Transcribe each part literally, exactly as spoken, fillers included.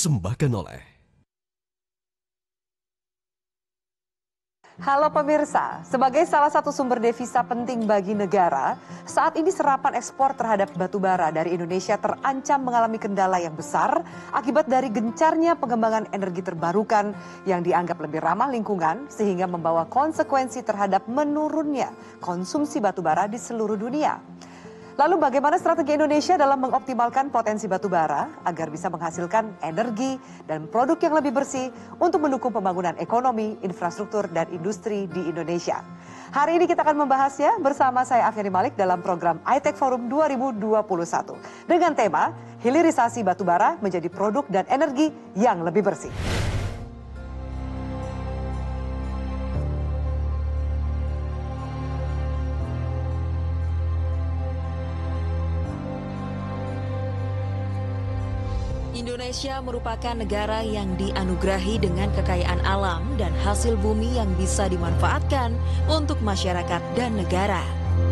dipersembahkan oleh Halo pemirsa, sebagai salah satu sumber devisa penting bagi negara, saat ini serapan ekspor terhadap batu bara dari Indonesia terancam mengalami kendala yang besar akibat dari gencarnya pengembangan energi terbarukan yang dianggap lebih ramah lingkungan sehingga membawa konsekuensi terhadap menurunnya konsumsi batu bara di seluruh dunia. Lalu bagaimana strategi Indonesia dalam mengoptimalkan potensi batu bara agar bisa menghasilkan energi dan produk yang lebih bersih untuk mendukung pembangunan ekonomi, infrastruktur, dan industri di Indonesia? Hari ini kita akan membahasnya bersama saya Afiani Malik dalam program I-Tech Forum dua ribu dua puluh satu dengan tema hilirisasi batu bara menjadi produk dan energi yang lebih bersih. Indonesia merupakan negara yang dianugerahi dengan kekayaan alam dan hasil bumi yang bisa dimanfaatkan untuk masyarakat dan negara.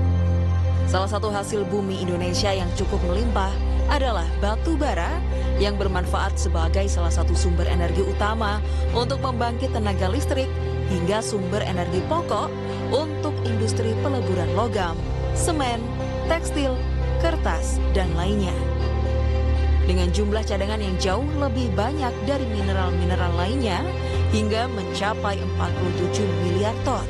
Salah satu hasil bumi Indonesia yang cukup melimpah adalah batu bara yang bermanfaat sebagai salah satu sumber energi utama untuk membangkit tenaga listrik hingga sumber energi pokok untuk industri peleburan logam, semen, tekstil, kertas, dan lainnya. Dengan jumlah cadangan yang jauh lebih banyak dari mineral-mineral lainnya hingga mencapai empat puluh tujuh miliar ton.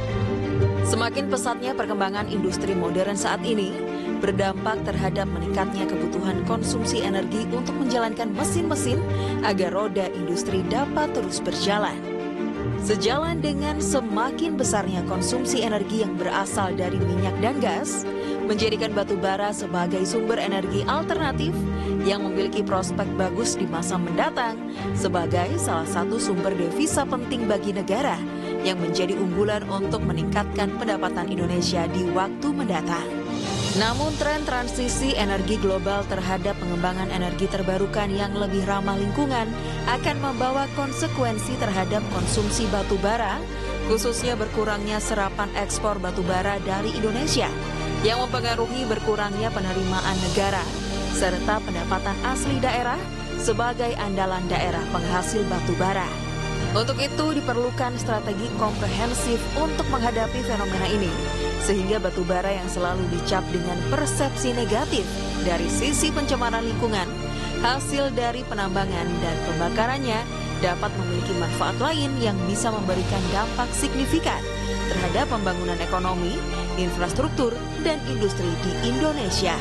Semakin pesatnya perkembangan industri modern saat ini berdampak terhadap meningkatnya kebutuhan konsumsi energi untuk menjalankan mesin-mesin agar roda industri dapat terus berjalan. Sejalan dengan semakin besarnya konsumsi energi yang berasal dari minyak dan gas, menjadikan batu bara sebagai sumber energi alternatif yang memiliki prospek bagus di masa mendatang sebagai salah satu sumber devisa penting bagi negara yang menjadi unggulan untuk meningkatkan pendapatan Indonesia di waktu mendatang. Namun tren transisi energi global terhadap pengembangan energi terbarukan yang lebih ramah lingkungan akan membawa konsekuensi terhadap konsumsi batu bara, khususnya berkurangnya serapan ekspor batu bara dari Indonesia yang mempengaruhi berkurangnya penerimaan negara serta pendapatan asli daerah sebagai andalan daerah penghasil batu bara. Untuk itu diperlukan strategi komprehensif untuk menghadapi fenomena ini, sehingga batu bara yang selalu dicap dengan persepsi negatif dari sisi pencemaran lingkungan, hasil dari penambangan dan pembakarannya dapat memiliki manfaat lain yang bisa memberikan dampak signifikan terhadap pembangunan ekonomi, infrastruktur, dan industri di Indonesia.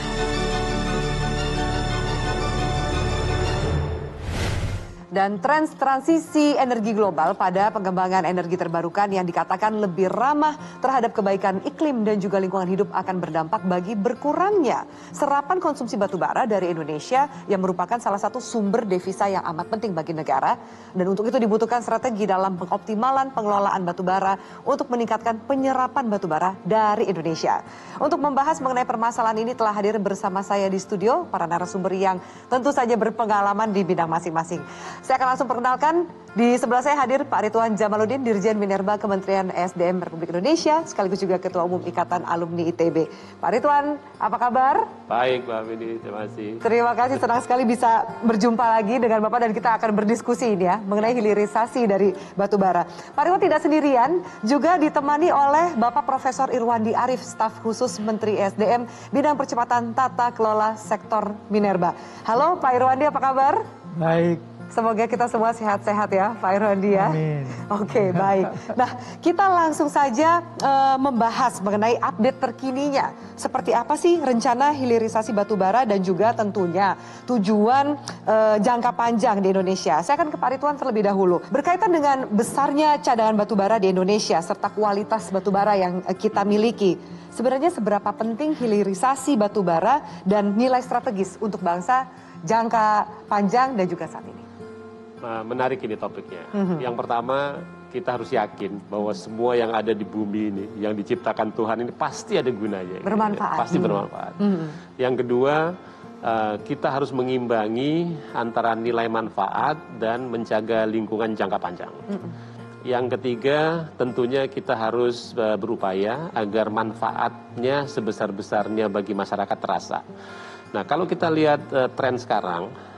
Dan tren transisi energi global pada pengembangan energi terbarukan yang dikatakan lebih ramah terhadap kebaikan iklim dan juga lingkungan hidup akan berdampak bagi berkurangnya serapan konsumsi batu bara dari Indonesia yang merupakan salah satu sumber devisa yang amat penting bagi negara. Dan untuk itu dibutuhkan strategi dalam pengoptimalan pengelolaan batu bara untuk meningkatkan penyerapan batu bara dari Indonesia. Untuk membahas mengenai permasalahan ini telah hadir bersama saya di studio para narasumber yang tentu saja berpengalaman di bidang masing-masing. Saya akan langsung perkenalkan, di sebelah saya hadir Pak Ridwan Jamaluddin, Dirjen Minerba Kementerian E S D M Republik Indonesia, sekaligus juga Ketua Umum Ikatan Alumni I T B. Pak Ridwan, apa kabar? Baik, Mbak Fini, terima kasih. Terima kasih, senang sekali bisa berjumpa lagi dengan Bapak dan kita akan berdiskusi ini ya, mengenai hilirisasi dari batu bara. Pak Ridwan tidak sendirian, juga ditemani oleh Bapak Profesor Irwandi Arif, staf khusus Menteri E S D M, bidang percepatan tata kelola sektor minerba. Halo Pak Irwandi, apa kabar? Baik. Semoga kita semua sehat-sehat ya Pak Irwandi ya. Amin. Oke, baik. Nah, kita langsung saja uh, membahas mengenai update terkininya. Seperti apa sih rencana hilirisasi batu bara dan juga tentunya tujuan uh, jangka panjang di Indonesia. Saya akan ke Pak Ridwan terlebih dahulu. Berkaitan dengan besarnya cadangan batu bara di Indonesia serta kualitas batu bara yang uh, kita miliki. Sebenarnya seberapa penting hilirisasi batu bara dan nilai strategis untuk bangsa jangka panjang dan juga saat ini? Menarik ini topiknya. Mm-hmm. Yang pertama, kita harus yakin bahwa semua yang ada di bumi ini, yang diciptakan Tuhan ini pasti ada gunanya. Bermanfaat. Gitu. Pasti bermanfaat. Mm-hmm. Yang kedua, uh, kita harus mengimbangi antara nilai manfaat dan menjaga lingkungan jangka panjang. Mm-hmm. Yang ketiga, tentunya kita harus uh, berupaya agar manfaatnya sebesar-besarnya bagi masyarakat terasa. Nah, kalau kita lihat uh, tren sekarang,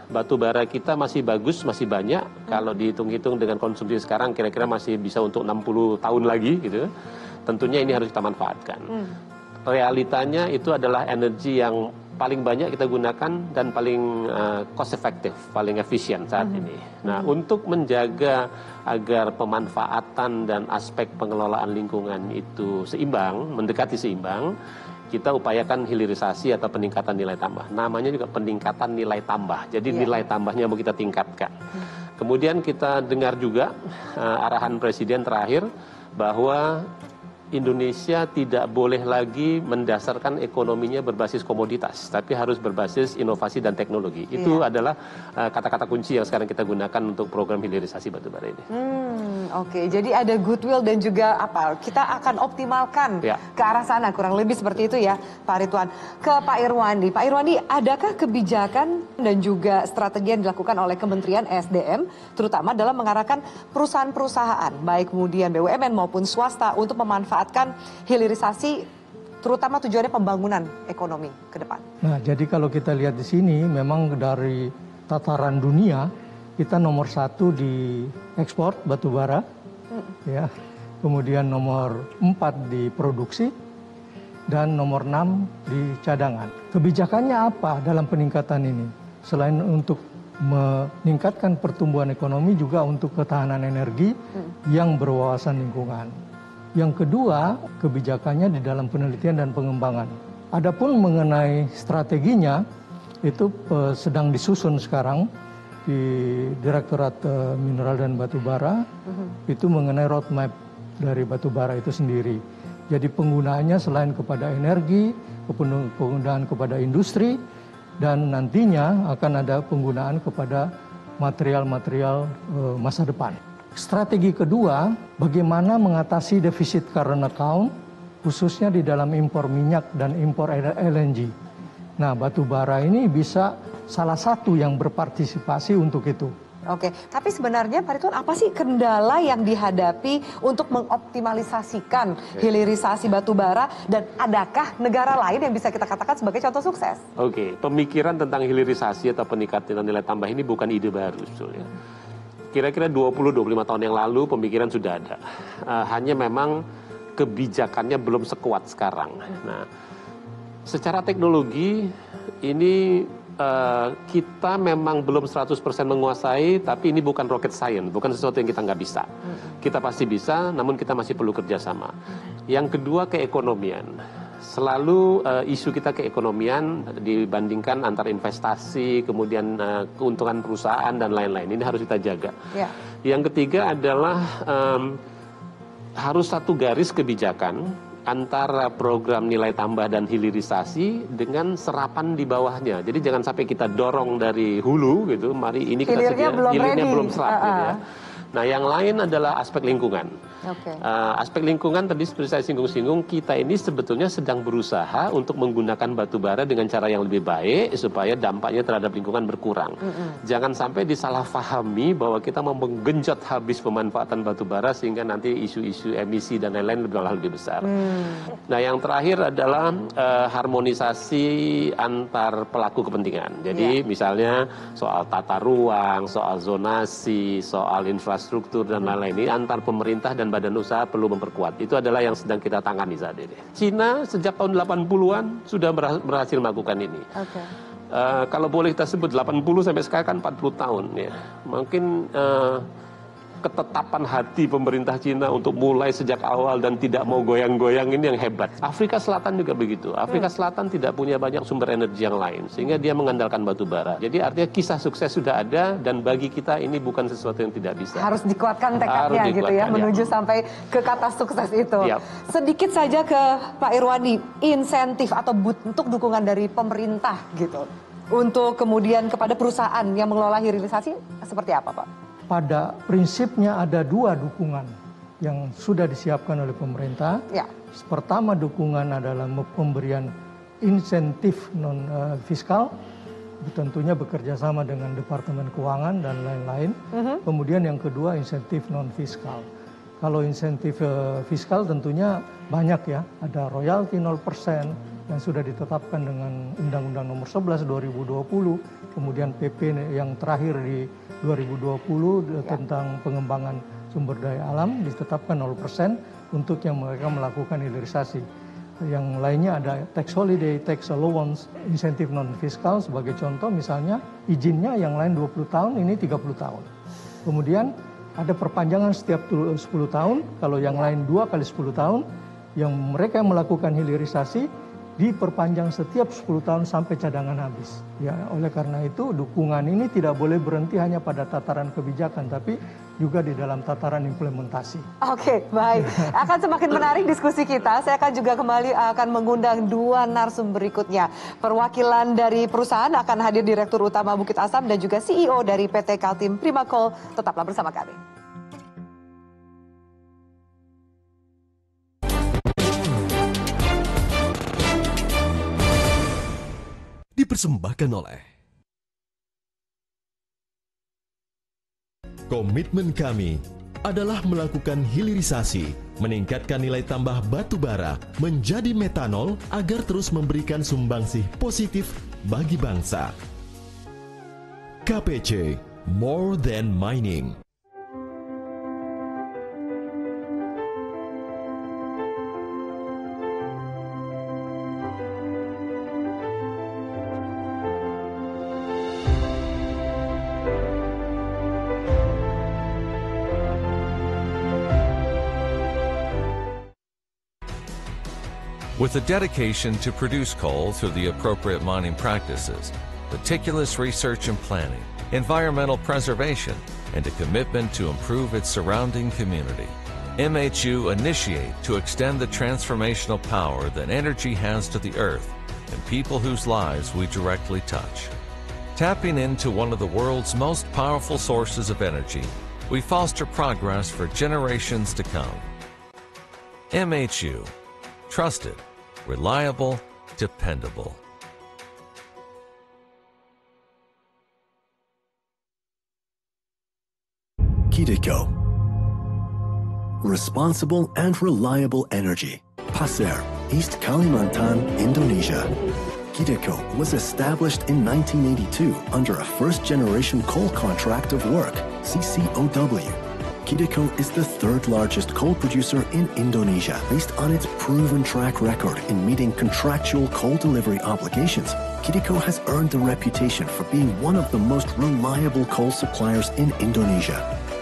batu bara kita masih bagus, masih banyak. Hmm. Kalau dihitung-hitung dengan konsumsi sekarang kira-kira masih bisa untuk enam puluh tahun lagi gitu. Tentunya ini harus kita manfaatkan. Hmm. Realitanya itu adalah energi yang paling banyak kita gunakan dan paling uh, cost effective, paling efisien saat hmm. ini. Nah, hmm. untuk menjaga agar pemanfaatan dan aspek pengelolaan lingkungan itu seimbang, mendekati seimbang, kita upayakan hilirisasi atau peningkatan nilai tambah. Namanya juga peningkatan nilai tambah. Jadi yeah. nilai tambahnya mau kita tingkatkan. Hmm. Kemudian kita dengar juga uh, arahan Presiden terakhir bahwa Indonesia tidak boleh lagi mendasarkan ekonominya berbasis komoditas, tapi harus berbasis inovasi dan teknologi. Iya. Itu adalah kata-kata uh, kunci yang sekarang kita gunakan untuk program hilirisasi batubara ini. Hmm, Oke, okay. Jadi ada goodwill dan juga apa? Kita akan optimalkan ya. ke arah sana, kurang lebih seperti itu ya, Pak Ridwan. Ke Pak Irwandi, Pak Irwandi, adakah kebijakan dan juga strategi yang dilakukan oleh Kementerian S D M, terutama dalam mengarahkan perusahaan-perusahaan, baik kemudian B U M N maupun swasta untuk memanfaatkan hilirisasi, terutama tujuannya pembangunan ekonomi ke depan? Nah, jadi kalau kita lihat di sini, memang dari tataran dunia kita nomor satu di ekspor batubara, hmm. ya, kemudian nomor empat di produksi, dan nomor enam di cadangan. Kebijakannya apa dalam peningkatan ini? Selain untuk meningkatkan pertumbuhan ekonomi, juga untuk ketahanan energi hmm. yang berwawasan lingkungan. Yang kedua, kebijakannya di dalam penelitian dan pengembangan. Adapun mengenai strateginya, itu eh, sedang disusun sekarang di Direktorat eh, Mineral dan Batubara, uh-huh. itu mengenai roadmap dari batubara itu sendiri. Jadi penggunaannya selain kepada energi, penggunaan kepada industri, dan nantinya akan ada penggunaan kepada material-material eh, masa depan. Strategi kedua, bagaimana mengatasi defisit current account, khususnya di dalam impor minyak dan impor L N G. Nah, batu bara ini bisa salah satu yang berpartisipasi untuk itu. Oke, tapi sebenarnya Pak Ridwan, apa sih kendala yang dihadapi untuk mengoptimalisasikan hilirisasi batu bara, dan adakah negara lain yang bisa kita katakan sebagai contoh sukses? Oke, pemikiran tentang hilirisasi atau peningkatan nilai tambah ini bukan ide baru sebetulnya. Kira-kira dua puluh sampai dua puluh lima tahun yang lalu pemikiran sudah ada. Uh, hanya memang kebijakannya belum sekuat sekarang. Nah, secara teknologi ini uh, kita memang belum seratus persen menguasai, tapi ini bukan rocket science, bukan sesuatu yang kita nggak bisa. Kita pasti bisa, namun kita masih perlu kerjasama. Yang kedua, keekonomian. Selalu uh, isu kita keekonomian dibandingkan antara investasi, kemudian uh, keuntungan perusahaan dan lain-lain. Ini harus kita jaga. Ya. Yang ketiga adalah um, harus satu garis kebijakan antara program nilai tambah dan hilirisasi dengan serapan di bawahnya. Jadi jangan sampai kita dorong dari hulu gitu. Mari ini kita hilirnya sedia, belum hilirnya ready. belum serap. Uh-uh. Gitu ya. Nah, yang lain adalah aspek lingkungan. Okay. Uh, aspek lingkungan tadi seperti saya singgung-singgung, kita ini sebetulnya sedang berusaha untuk menggunakan batu bara dengan cara yang lebih baik supaya dampaknya terhadap lingkungan berkurang. Mm-hmm. Jangan sampai disalahfahami bahwa kita mau menggenjot habis pemanfaatan batu bara sehingga nanti isu-isu emisi dan lain-lain lebih, lebih besar. Mm. Nah, yang terakhir adalah uh, harmonisasi antar pelaku kepentingan. Jadi yeah. misalnya soal tata ruang, soal zonasi, soal infrastruktur, struktur dan lain-lain ini antar pemerintah dan badan usaha perlu memperkuat. Itu adalah yang sedang kita tangani saat ini. Cina sejak tahun delapan puluhan sudah berhasil melakukan ini. Okay. Uh, kalau boleh kita sebut delapan puluh sampai sekarang kan empat puluh tahun ya. Mungkin uh, ketetapan hati pemerintah Cina untuk mulai sejak awal dan tidak mau goyang-goyang ini yang hebat. Afrika Selatan juga begitu. Afrika Selatan tidak punya banyak sumber energi yang lain, sehingga dia mengandalkan batu bara. Jadi artinya kisah sukses sudah ada, dan bagi kita ini bukan sesuatu yang tidak bisa. Harus dikuatkan tekadnya. Harus dikuatkan, gitu ya, ya, menuju sampai ke kata sukses itu. Yep. Sedikit saja ke Pak Irwandi, insentif atau bentuk dukungan dari pemerintah gitu, untuk kemudian kepada perusahaan yang mengelola hilirisasi seperti apa, Pak? Pada prinsipnya ada dua dukungan yang sudah disiapkan oleh pemerintah. Ya. Pertama, dukungan adalah pemberian insentif non uh, fiskal, tentunya bekerja sama dengan Departemen Keuangan dan lain-lain. Uh-huh. Kemudian yang kedua, insentif non fiskal. Kalau insentif uh, fiskal tentunya banyak ya, ada royalti nol persen, yang sudah ditetapkan dengan Undang-Undang Nomor sebelas dua ribu dua puluh, kemudian P P yang terakhir di dua ribu dua puluh ya. tentang pengembangan sumber daya alam ditetapkan nol persen untuk yang mereka melakukan hilirisasi. Yang lainnya ada tax holiday, tax allowance, insentif non-fiskal sebagai contoh, misalnya izinnya yang lain dua puluh tahun, ini tiga puluh tahun. Kemudian ada perpanjangan setiap sepuluh tahun, kalau yang lain dua kali sepuluh tahun, yang mereka yang melakukan hilirisasi diperpanjang setiap sepuluh tahun sampai cadangan habis. Ya, oleh karena itu dukungan ini tidak boleh berhenti hanya pada tataran kebijakan, tapi juga di dalam tataran implementasi. Oke, baik. Akan semakin menarik diskusi kita. Saya akan juga kembali akan mengundang dua narasumber berikutnya. Perwakilan dari perusahaan akan hadir Direktur Utama Bukit Asam dan juga C E O dari P T Kaltim Primakol. Tetaplah bersama kami. Dipersembahkan oleh komitmen kami adalah melakukan hilirisasi, meningkatkan nilai tambah batu bara menjadi metanol agar terus memberikan sumbangsih positif bagi bangsa. K P C, more than mining. With a dedication to produce coal through the appropriate mining practices, meticulous research and planning, environmental preservation, and a commitment to improve its surrounding community, M H U initiate to extend the transformational power that energy has to the earth and people whose lives we directly touch. Tapping into one of the world's most powerful sources of energy, we foster progress for generations to come. M H U, trusted, reliable, dependable. Kideko. Responsible and reliable energy. Pasir, East Kalimantan, Indonesia. Kideko was established in nineteen eighty-two under a first-generation coal contract of work, C C O W. Kideko is the third largest coal producer in Indonesia based on its proven track record in meeting contractual coal delivery obligations. Kideko has earned the reputation for being one of the most reliable coal suppliers in Indonesia.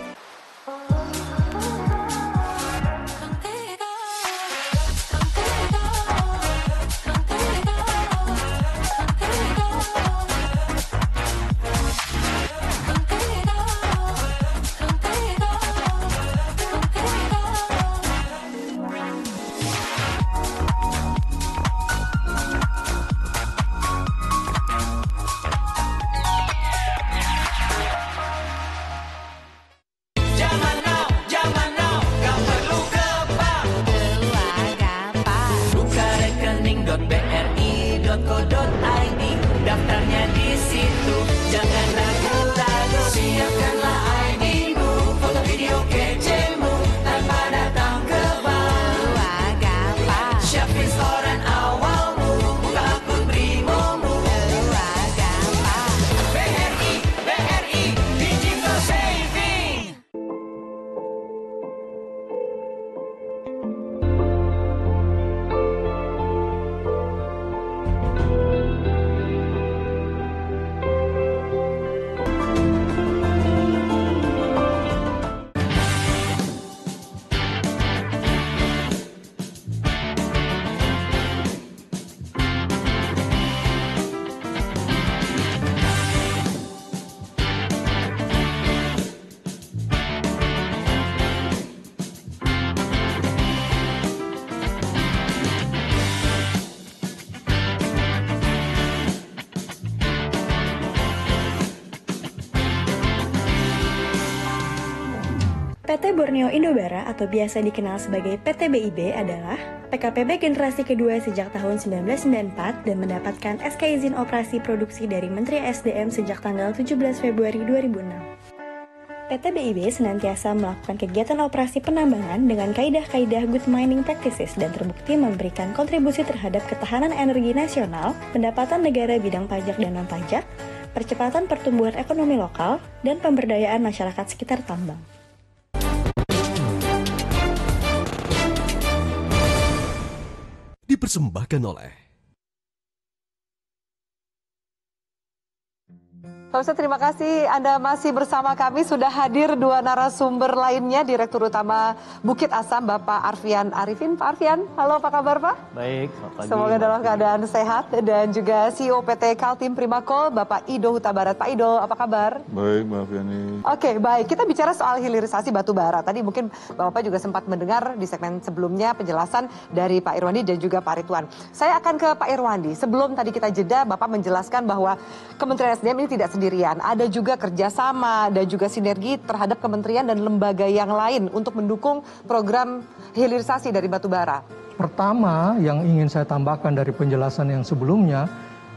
P T Borneo Indobara atau biasa dikenal sebagai P T B I B adalah P K P B generasi kedua sejak tahun seribu sembilan ratus sembilan puluh empat dan mendapatkan S K izin operasi produksi dari Menteri S D M sejak tanggal tujuh belas Februari dua ribu enam. P T B I B senantiasa melakukan kegiatan operasi penambangan dengan kaidah-kaidah good mining practices dan terbukti memberikan kontribusi terhadap ketahanan energi nasional, pendapatan negara bidang pajak dan non-pajak, percepatan pertumbuhan ekonomi lokal, dan pemberdayaan masyarakat sekitar tambang. Dipersembahkan oleh Pemirsa, terima kasih Anda masih bersama kami. Sudah hadir dua narasumber lainnya, Direktur Utama Bukit Asam, Bapak Arfian Arifin. Pak Arfian, halo, apa kabar Pak? Baik, selamat pagi. Semoga dalam keadaan sehat. Dan juga C E O P T Kaltim Primakol, Bapak Ido Huta Barat. Pak Ido, apa kabar? Baik, Mbak Fiani. Oke, baik. Kita bicara soal hilirisasi batu bara. Tadi mungkin Bapak juga sempat mendengar di segmen sebelumnya penjelasan dari Pak Irwandi dan juga Pak Ridwan. Saya akan ke Pak Irwandi. Sebelum tadi kita jeda, Bapak menjelaskan bahwa Kementerian S D M ini tidak sendirian. Ada juga kerjasama dan juga sinergi terhadap kementerian dan lembaga yang lain untuk mendukung program hilirisasi dari batu bara. Pertama, yang ingin saya tambahkan dari penjelasan yang sebelumnya,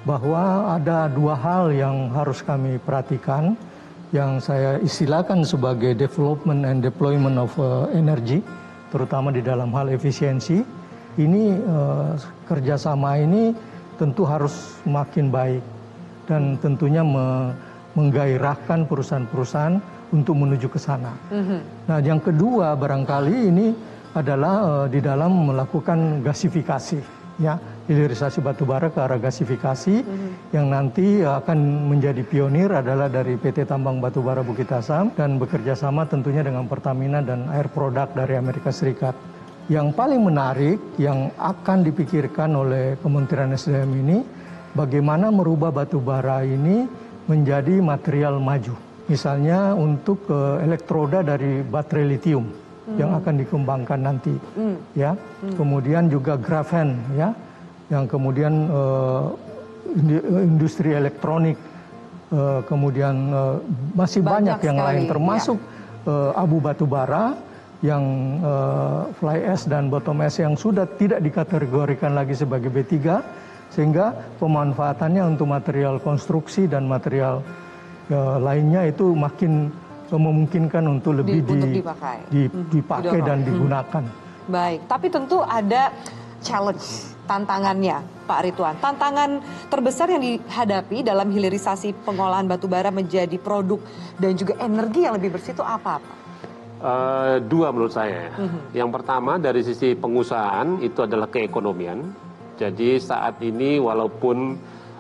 bahwa ada dua hal yang harus kami perhatikan, yang saya istilahkan sebagai development and deployment of uh, energy, terutama di dalam hal efisiensi. Ini uh, kerjasama ini tentu harus makin baik dan tentunya me menggairahkan perusahaan-perusahaan untuk menuju ke sana. Mm-hmm. Nah, yang kedua barangkali ini adalah uh, di dalam melakukan gasifikasi, ya, hilirisasi batubara ke arah gasifikasi, mm-hmm. yang nanti akan menjadi pionir adalah dari P T Tambang Batubara Bukit Asam dan bekerja sama tentunya dengan Pertamina dan Air Product dari Amerika Serikat. Yang paling menarik yang akan dipikirkan oleh Kementerian S D M ini, bagaimana merubah batubara ini menjadi material maju. Misalnya untuk uh, elektroda dari baterai litium hmm. yang akan dikembangkan nanti, hmm. ya. Hmm. Kemudian juga grafen, ya, yang kemudian uh, industri elektronik, uh, kemudian uh, masih banyak, banyak yang sekali, lain, termasuk ya. uh, abu batubara yang uh, fly ash dan bottom ash yang sudah tidak dikategorikan lagi sebagai B tiga. Sehingga pemanfaatannya untuk material konstruksi dan material uh, lainnya itu makin uh, memungkinkan untuk lebih di, untuk dipakai, di, dipakai hmm. dan digunakan. Hmm. Baik, tapi tentu ada challenge, tantangannya Pak Ridwan. Tantangan terbesar yang dihadapi dalam hilirisasi pengolahan batubara menjadi produk dan juga energi yang lebih bersih itu apa, Pak? Uh, dua menurut saya. Hmm. Yang pertama dari sisi pengusahaan itu adalah keekonomian. Jadi saat ini walaupun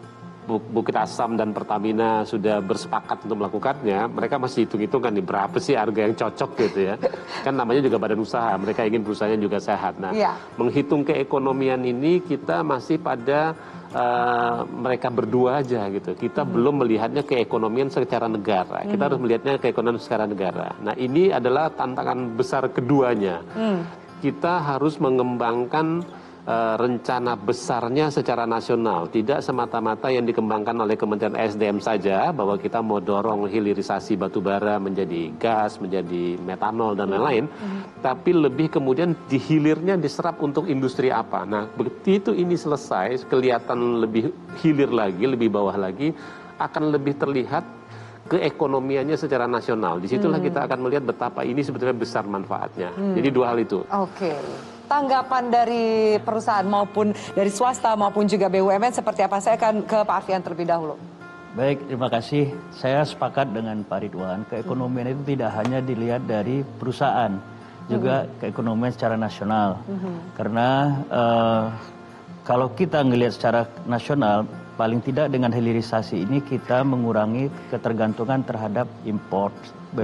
Bukit Asam dan Pertamina sudah bersepakat untuk melakukannya, mereka masih hitung-hitungan nih berapa sih harga yang cocok gitu ya. Kan namanya juga badan usaha, mereka ingin perusahaannya juga sehat. Nah, ya. Menghitung keekonomian ini kita masih pada uh, mereka berdua aja gitu. Kita hmm. belum melihatnya keekonomian secara negara. Kita hmm. harus melihatnya keekonomian secara negara. Nah, ini adalah tantangan besar keduanya. Hmm. Kita harus mengembangkan Uh, rencana besarnya secara nasional, tidak semata-mata yang dikembangkan oleh Kementerian S D M saja, bahwa kita mau dorong hilirisasi batubara menjadi gas, menjadi metanol dan lain-lain, mm-hmm. tapi lebih kemudian dihilirnya diserap untuk industri apa. Nah, begitu ini selesai, kelihatan lebih hilir lagi, lebih bawah lagi, akan lebih terlihat keekonomiannya secara nasional. Disitulah hmm. kita akan melihat betapa ini sebetulnya besar manfaatnya. Hmm. Jadi dua hal itu. Oke. Tanggapan dari perusahaan maupun dari swasta maupun juga B U M N seperti apa? Saya akan ke Pak Arfian terlebih dahulu. Baik, terima kasih. Saya sepakat dengan Pak Ridwan. Keekonomian hmm. itu tidak hanya dilihat dari perusahaan, juga hmm. keekonomian secara nasional. Hmm. Karena uh, kalau kita ngelihat secara nasional, paling tidak dengan hilirisasi ini kita mengurangi ketergantungan terhadap import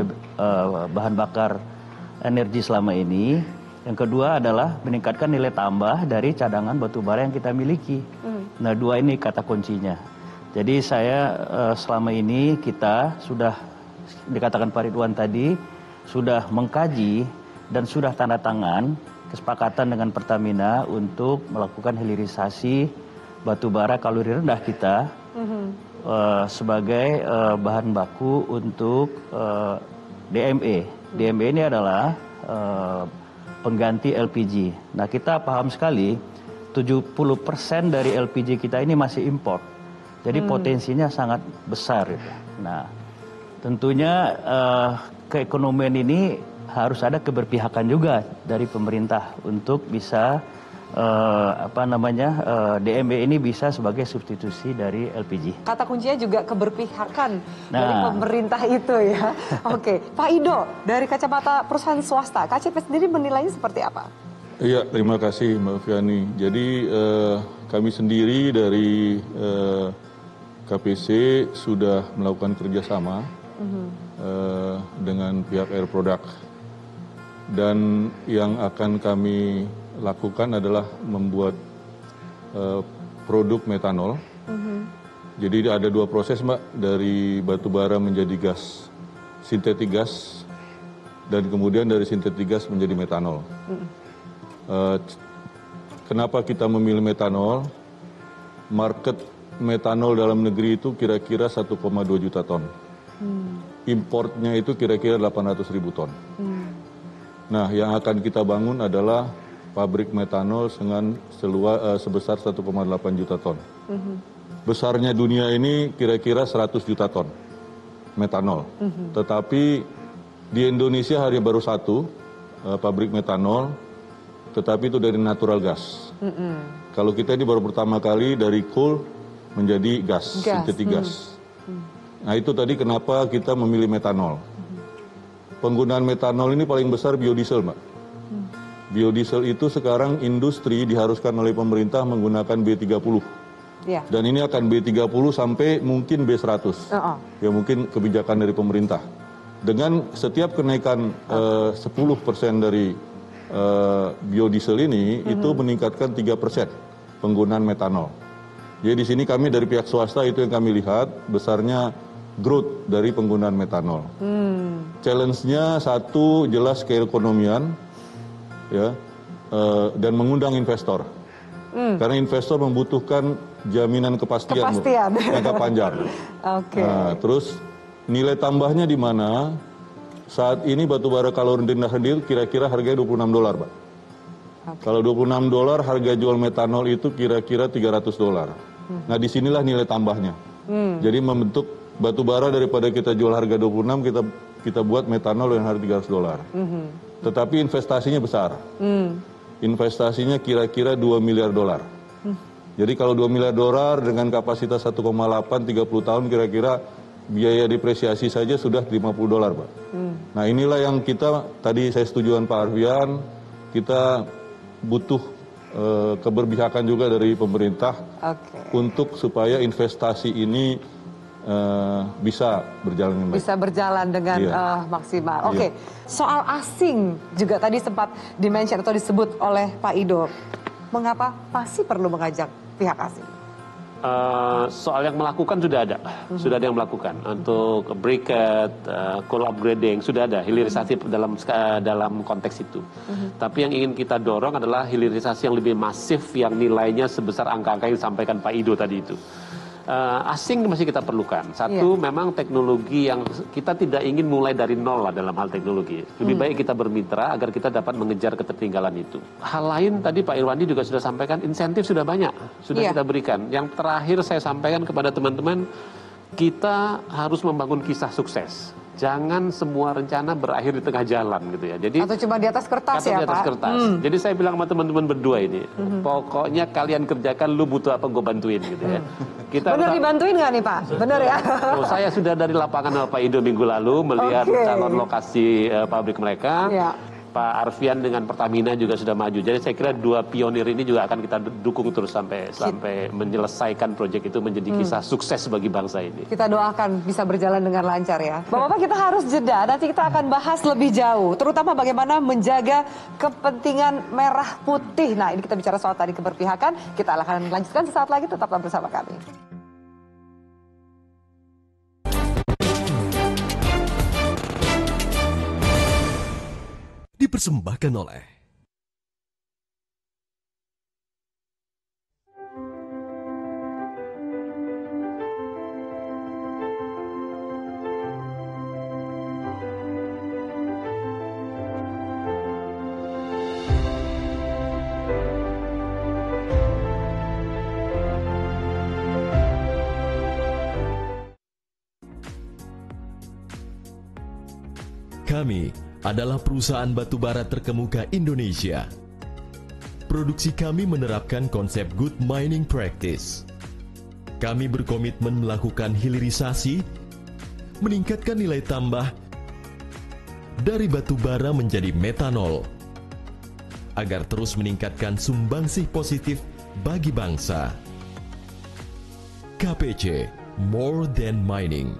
bahan bakar energi selama ini. Yang kedua adalah meningkatkan nilai tambah dari cadangan batubara yang kita miliki. Mm. Nah, dua ini kata kuncinya. Jadi saya selama ini kita sudah dikatakan Pak Ridwan tadi sudah mengkaji dan sudah tanda tangan kesepakatan dengan Pertamina untuk melakukan hilirisasi batubara kalori rendah kita mm-hmm. uh, sebagai uh, bahan baku untuk uh, D M E. D M E ini adalah uh, pengganti L P G. Nah, kita paham sekali tujuh puluh persen dari L P G kita ini masih import. Jadi hmm. potensinya sangat besar. Gitu. Nah, tentunya uh, keekonomian ini harus ada keberpihakan juga dari pemerintah untuk bisa uh, apa namanya uh, D M B ini bisa sebagai substitusi dari L P G. Kata kuncinya juga keberpihakan nah. dari pemerintah itu ya. Oke, Pak Ido, dari kacamata perusahaan swasta, K C P sendiri menilainya seperti apa? Iya, terima kasih Mbak Fiani. Jadi uh, kami sendiri dari uh, K P C sudah melakukan kerjasama uh-huh. uh, dengan pihak Air Product. Dan yang akan kami lakukan adalah membuat uh, produk metanol. Uh-huh. Jadi ada dua proses Mbak, dari batu bara menjadi gas, sintetik gas, dan kemudian dari sintetik gas menjadi metanol. Uh-huh. Uh, kenapa kita memilih metanol? Market metanol dalam negeri itu kira-kira satu koma dua juta ton. Hmm. Importnya itu kira-kira delapan ratus ribu ton. Hmm. Nah, yang akan kita bangun adalah pabrik metanol dengan selua, uh, sebesar satu koma delapan juta ton. Hmm. Besarnya dunia ini kira-kira seratus juta ton metanol. Hmm. Tetapi di Indonesia hanya baru satu uh, pabrik metanol, tetapi itu dari natural gas. Mm-hmm. Kalau kita ini baru pertama kali dari coal menjadi gas, gas. sintetik gas. Mm-hmm. Nah itu tadi kenapa kita memilih metanol. Mm-hmm. Penggunaan metanol ini paling besar biodiesel, Mbak. Mm. Biodiesel itu sekarang industri diharuskan oleh pemerintah menggunakan B tiga puluh. Yeah. Dan ini akan B tiga puluh sampai mungkin B seratus. Uh-uh. Ya mungkin kebijakan dari pemerintah. Dengan setiap kenaikan uh, sepuluh persen dari Uh, biodiesel ini mm-hmm. itu meningkatkan tiga persen penggunaan metanol. Jadi di sini kami dari pihak swasta itu yang kami lihat besarnya growth dari penggunaan metanol. Mm. Challenge-nya satu jelas keekonomian ya uh, dan mengundang investor. Mm. Karena investor membutuhkan jaminan kepastian, kepastian. jangka panjang. Okay. Nah, terus nilai tambahnya di mana? Saat ini batu bara kalori rendah sendiri kira-kira harganya dua puluh enam dolar, Pak. Okay. Kalau dua puluh enam dolar, harga jual metanol itu kira-kira tiga ratus dolar. Hmm. Nah, disinilah nilai tambahnya. Hmm. Jadi membentuk batu bara daripada kita jual harga dua puluh enam, kita kita buat metanol dengan harga tiga ratus dolar. Hmm. Tetapi investasinya besar. Hmm. Investasinya kira-kira dua miliar dolar. Hmm. Jadi kalau dua miliar dolar dengan kapasitas satu koma delapan, tiga puluh tahun kira-kira biaya depresiasi saja sudah lima puluh dolar, Pak. Hmm. Nah inilah yang kita, tadi saya setuju dengan Pak Arfian, kita butuh uh, keberpihakan juga dari pemerintah okay. untuk supaya investasi ini uh, bisa berjalan dengan baik. Bisa berjalan dengan yeah. uh, maksimal. Oke, okay. yeah. Soal asing juga tadi sempat dimention atau disebut oleh Pak Ido. Mengapa masih perlu mengajak pihak asing? Uh, soal yang melakukan sudah ada, mm-hmm. sudah ada yang melakukan untuk briquette, uh, coal upgrading sudah ada hilirisasi mm-hmm. dalam uh, dalam konteks itu. Mm-hmm. Tapi yang ingin kita dorong adalah hilirisasi yang lebih masif yang nilainya sebesar angka-angka yang disampaikan Pak Ido tadi itu. Uh, asing masih kita perlukan. Satu, yeah. memang teknologi yang kita tidak ingin mulai dari nol lah dalam hal teknologi. Lebih hmm. baik kita bermitra agar kita dapat mengejar ketertinggalan itu. Hal lain tadi Pak Irwandi juga sudah sampaikan, insentif sudah banyak, sudah yeah. kita berikan. Yang terakhir saya sampaikan kepada teman-teman, kita harus membangun kisah sukses. Jangan semua rencana berakhir di tengah jalan gitu ya. Jadi atau cuma di atas kertas atau ya, di atas Pak? kertas. Hmm. Jadi saya bilang sama teman-teman berdua ini, hmm. pokoknya kalian kerjakan, lu butuh apa gue bantuin gitu ya. Kita bener dibantuin nggak nih Pak? Bener ya? Oh, saya sudah dari lapangan sama Pak Ido minggu lalu melihat okay. calon lokasi uh, pabrik mereka. Ya. Pak Arfian dengan Pertamina juga sudah maju. Jadi saya kira dua pionir ini juga akan kita dukung terus sampai sampai menyelesaikan proyek itu menjadi kisah hmm. sukses bagi bangsa ini. Kita doakan bisa berjalan dengan lancar ya. Bapak-bapak, kita harus jeda. Nanti kita akan bahas lebih jauh, terutama bagaimana menjaga kepentingan merah putih. Nah, ini kita bicara soal tadi keberpihakan. Kita akan lanjutkan sesaat lagi. Tetaplah bersama kami. Dipersembahkan oleh Kami adalah perusahaan batubara terkemuka Indonesia. Produksi kami menerapkan konsep Good Mining Practice. Kami berkomitmen melakukan hilirisasi, meningkatkan nilai tambah dari batubara menjadi metanol, agar terus meningkatkan sumbangsih positif bagi bangsa. K P C, More Than Mining.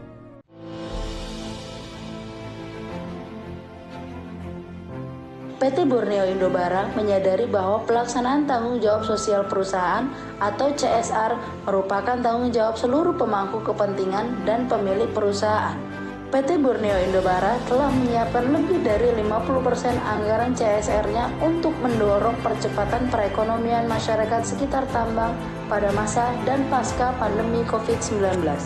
P T Borneo Indobara menyadari bahwa pelaksanaan tanggung jawab sosial perusahaan atau C S R merupakan tanggung jawab seluruh pemangku kepentingan dan pemilik perusahaan. P T Borneo Indobara telah menyiapkan lebih dari lima puluh persen anggaran C S R-nya untuk mendorong percepatan perekonomian masyarakat sekitar tambang pada masa dan pasca pandemi covid sembilan belas.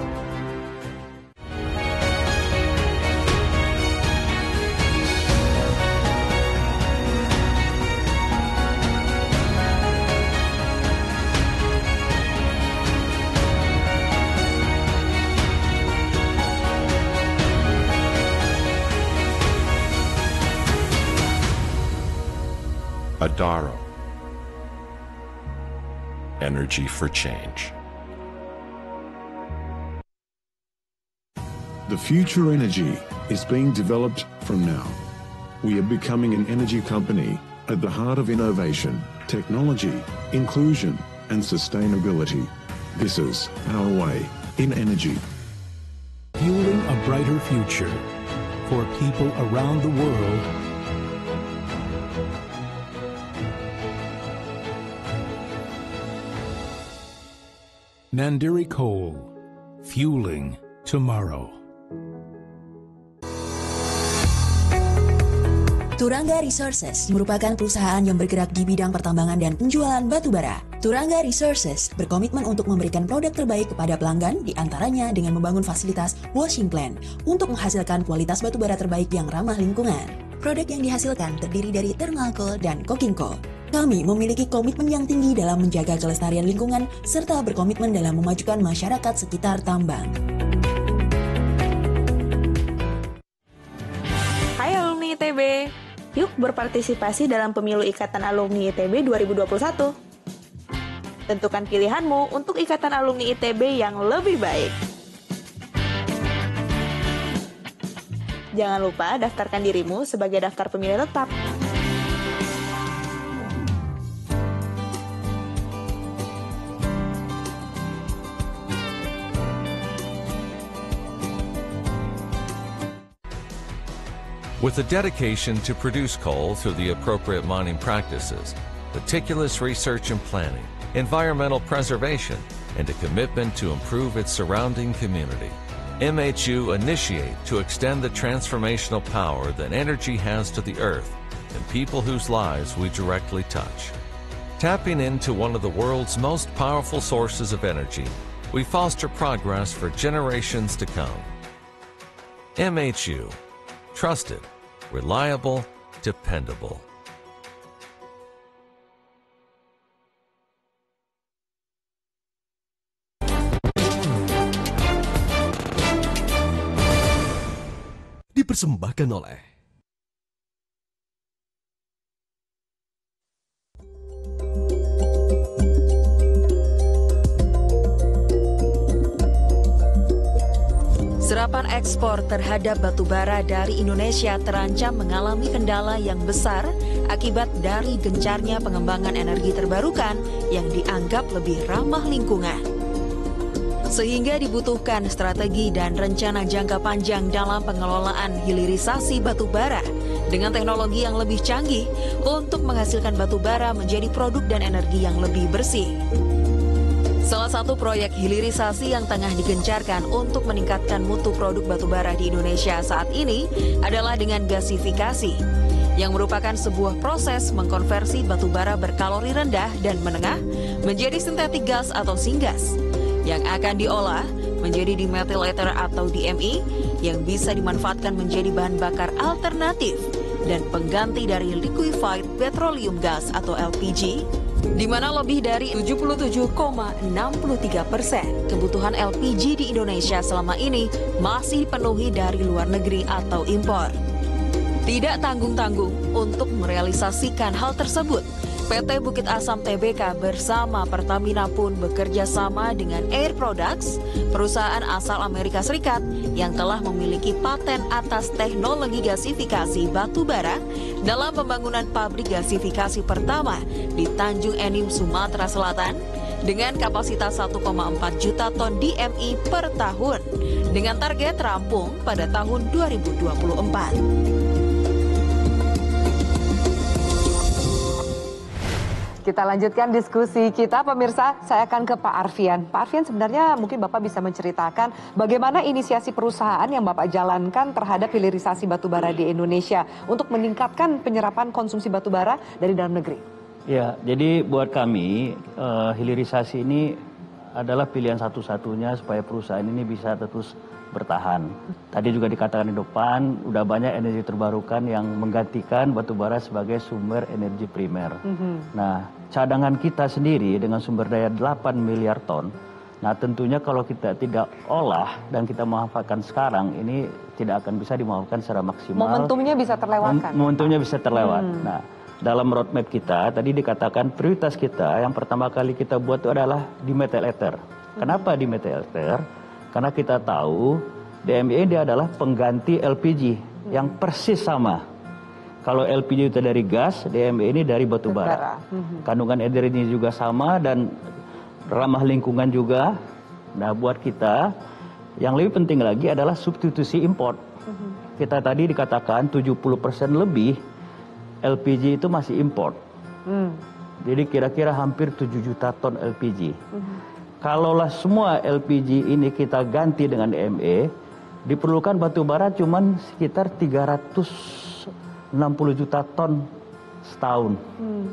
Adaro. Energy for change. The future energy is being developed from now. We are becoming an energy company at the heart of innovation, technology, inclusion, and sustainability. This is our way in energy. Fueling a brighter future for people around the world. Nandiri Coal, fueling tomorrow. Turangga Resources merupakan perusahaan yang bergerak di bidang pertambangan dan penjualan batu bara. Turangga Resources berkomitmen untuk memberikan produk terbaik kepada pelanggan, diantaranya dengan membangun fasilitas washing plant untuk menghasilkan kualitas batu bara terbaik yang ramah lingkungan. Produk yang dihasilkan terdiri dari thermal coal dan coking coal. Kami memiliki komitmen yang tinggi dalam menjaga kelestarian lingkungan serta berkomitmen dalam memajukan masyarakat sekitar tambang. Hai alumni I T B, yuk berpartisipasi dalam pemilu Ikatan Alumni I T B dua ribu dua puluh satu. Tentukan pilihanmu untuk Ikatan Alumni I T B yang lebih baik. Jangan lupa daftarkan dirimu sebagai daftar pemilih tetap. With a dedication to produce coal through the appropriate mining practices, meticulous research and planning, environmental preservation, and a commitment to improve its surrounding community, M H U initiate to extend the transformational power that energy has to the earth and people whose lives we directly touch. Tapping into one of the world's most powerful sources of energy, we foster progress for generations to come. M H U. Trusted, reliable, dependable. Dipersembahkan oleh Serapan ekspor terhadap batu bara dari Indonesia terancam mengalami kendala yang besar akibat dari gencarnya pengembangan energi terbarukan yang dianggap lebih ramah lingkungan. Sehingga dibutuhkan strategi dan rencana jangka panjang dalam pengelolaan hilirisasi batu bara dengan teknologi yang lebih canggih untuk menghasilkan batu bara menjadi produk dan energi yang lebih bersih. Salah satu proyek hilirisasi yang tengah digencarkan untuk meningkatkan mutu produk batubara di Indonesia saat ini adalah dengan gasifikasi, yang merupakan sebuah proses mengkonversi batubara berkalori rendah dan menengah menjadi sintetik gas atau syngas, yang akan diolah menjadi dimethyl ether atau D M E yang bisa dimanfaatkan menjadi bahan bakar alternatif dan pengganti dari liquefied petroleum gas atau L P G, di mana lebih dari tujuh puluh tujuh koma enam tiga persen kebutuhan L P G di Indonesia selama ini masih dipenuhi dari luar negeri atau impor. Tidak tanggung-tanggung untuk merealisasikan hal tersebut, P T Bukit Asam Tbk bersama Pertamina pun bekerja sama dengan Air Products, perusahaan asal Amerika Serikat yang telah memiliki paten atas teknologi gasifikasi batu bara dalam pembangunan pabrik gasifikasi pertama di Tanjung Enim, Sumatera Selatan dengan kapasitas satu koma empat juta ton D M I per tahun dengan target rampung pada tahun dua ribu dua puluh empat. Kita lanjutkan diskusi kita, pemirsa. Saya akan ke Pak Arfian. Pak Arfian, sebenarnya mungkin Bapak bisa menceritakan bagaimana inisiasi perusahaan yang Bapak jalankan terhadap hilirisasi batubara di Indonesia untuk meningkatkan penyerapan konsumsi batubara dari dalam negeri. Ya, jadi buat kami uh, hilirisasi ini adalah pilihan satu-satunya supaya perusahaan ini bisa terus bertahan. Tadi juga dikatakan di depan, udah banyak energi terbarukan yang menggantikan batubara sebagai sumber energi primer. Mm-hmm. Nah, cadangan kita sendiri dengan sumber daya delapan miliar ton, nah tentunya kalau kita tidak olah dan kita manfaatkan sekarang, ini tidak akan bisa dimanfaatkan secara maksimal. Momentumnya bisa terlewatkan. Mom- momentumnya bisa terlewat. Hmm. Nah, dalam roadmap kita, tadi dikatakan prioritas kita yang pertama kali kita buat itu adalah di metal ether. Kenapa di metal ether? Karena kita tahu D M E dia adalah pengganti L P G hmm. yang persis sama. Kalau L P G itu dari gas, D M E ini dari batu bara. Hmm. Kandungan energinya juga sama dan ramah lingkungan juga. Nah, buat kita yang lebih penting lagi adalah substitusi import. Hmm. Kita tadi dikatakan tujuh puluh persen lebih L P G itu masih import. Hmm. Jadi kira-kira hampir tujuh juta ton L P G. Hmm. Kalaulah semua L P G ini kita ganti dengan D M E, diperlukan batu bara cuman sekitar tiga ratus enam puluh juta ton setahun. Hmm.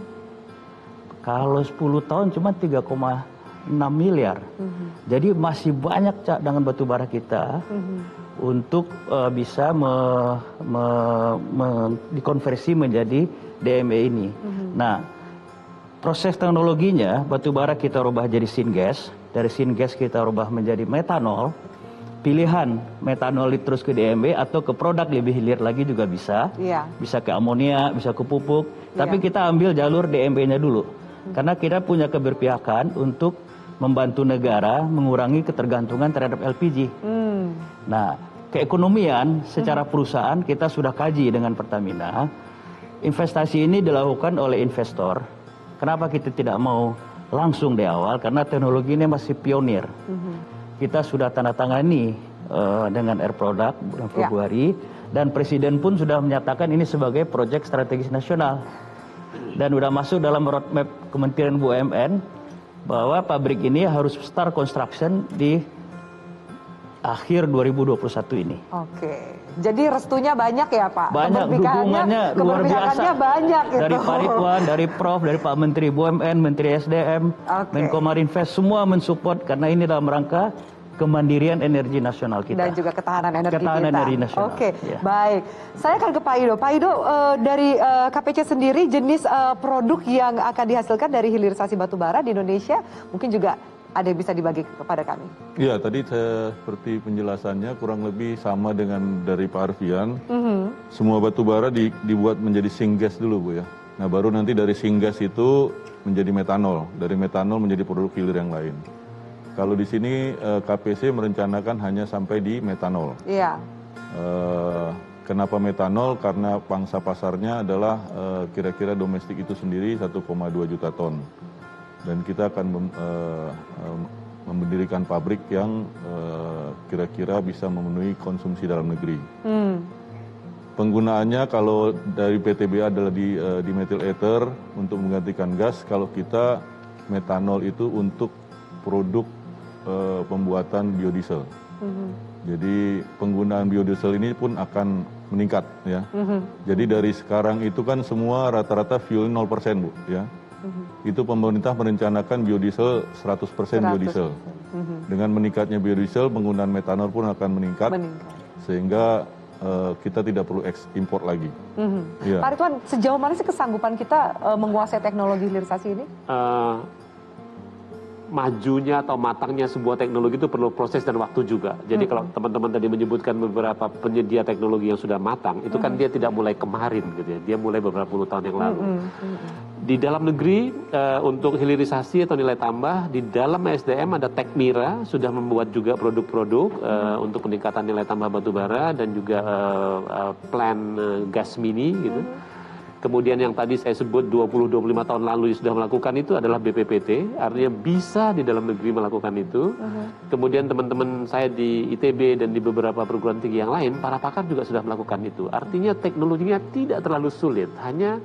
Kalau sepuluh tahun cuma tiga koma enam miliar. Hmm. Jadi masih banyak cadangan batu bara kita hmm. untuk uh, bisa me, me, me, dikonversi menjadi D M E ini. Hmm. Nah, proses teknologinya, batu bara kita rubah jadi syngas, dari syngas kita rubah menjadi metanol. Pilihan metanol terus ke D M E atau ke produk lebih hilir lagi juga bisa. Yeah. Bisa ke amonia, bisa ke pupuk. Yeah. Tapi kita ambil jalur D M E-nya dulu. Hmm. Karena kita punya keberpihakan untuk membantu negara mengurangi ketergantungan terhadap L P G. Hmm. Nah, keekonomian secara perusahaan kita sudah kaji dengan Pertamina. Investasi ini dilakukan oleh investor. Kenapa kita tidak mau langsung di awal? Karena teknologi ini masih pionir. Mm-hmm. Kita sudah tanda tangani uh, dengan Air Product bulan Februari, yeah. dan Presiden pun sudah menyatakan ini sebagai proyek strategis nasional. Dan sudah masuk dalam roadmap Kementerian B U M N bahwa pabrik ini harus start construction di akhir dua ribu dua puluh satu ini. Oke. Jadi restunya banyak ya Pak? Banyak, dukungannya luar biasa. Banyak gitu. Dari Pak Ridwan, dari Prof, dari Pak Menteri B U M N, Menteri S D M, okay. Menko Marinvest, semua mensupport karena ini dalam rangka kemandirian energi nasional kita. Dan juga ketahanan energi ketahanan kita. Energi nasional. Oke, ya. Baik. Saya akan ke Pak Ido. Pak Ido, uh, dari uh, K P C sendiri jenis uh, produk yang akan dihasilkan dari hilirisasi batubara di Indonesia mungkin juga ada yang bisa dibagi kepada kami? Iya, tadi saya, seperti penjelasannya kurang lebih sama dengan dari Pak Arfian. Mm-hmm. Semua batu bara di, dibuat menjadi syngas dulu, Bu ya. Nah, baru nanti dari syngas itu menjadi metanol. Dari metanol menjadi produk hilir yang lain. Kalau di sini K P C merencanakan hanya sampai di metanol. Iya. Uh, kenapa metanol? Karena pangsa pasarnya adalah uh, kira-kira domestik itu sendiri satu koma dua juta ton. Dan kita akan mem, uh, uh, mendirikan pabrik yang uh, kira-kira bisa memenuhi konsumsi dalam negeri. Hmm. Penggunaannya kalau dari P T B A adalah di, uh, di methyl ether untuk menggantikan gas. Kalau kita metanol itu untuk produk uh, pembuatan biodiesel. Hmm. Jadi penggunaan biodiesel ini pun akan meningkat ya. Hmm. Jadi dari sekarang itu kan semua rata-rata fuel nol persen Bu ya. Mm-hmm. Itu pemerintah merencanakan biodiesel seratus persen biodiesel. Mm-hmm. Dengan meningkatnya biodiesel, penggunaan metanol pun akan meningkat, meningkat. Sehingga uh, kita tidak perlu ekspor lagi. Mm-hmm. Ya. Pak Ridwan, sejauh mana sih kesanggupan kita uh, menguasai teknologi hilirisasi ini? Uh, majunya atau matangnya sebuah teknologi itu perlu proses dan waktu juga. Jadi hmm. kalau teman-teman tadi menyebutkan beberapa penyedia teknologi yang sudah matang, itu kan hmm. dia tidak mulai kemarin gitu ya. Dia mulai beberapa puluh tahun yang lalu. Hmm. Hmm. Di dalam negeri uh, untuk hilirisasi atau nilai tambah, di dalam S D M ada Tekmira sudah membuat juga produk-produk uh, hmm. untuk peningkatan nilai tambah batubara dan juga uh, uh, plan uh, gas mini gitu. Hmm. Kemudian yang tadi saya sebut dua puluh sampai dua puluh lima tahun lalu sudah melakukan itu adalah B P P T, artinya bisa di dalam negeri melakukan itu. Uh-huh. Kemudian teman-teman saya di I T B dan di beberapa perguruan tinggi yang lain, para pakar juga sudah melakukan itu. Artinya teknologinya tidak terlalu sulit, hanya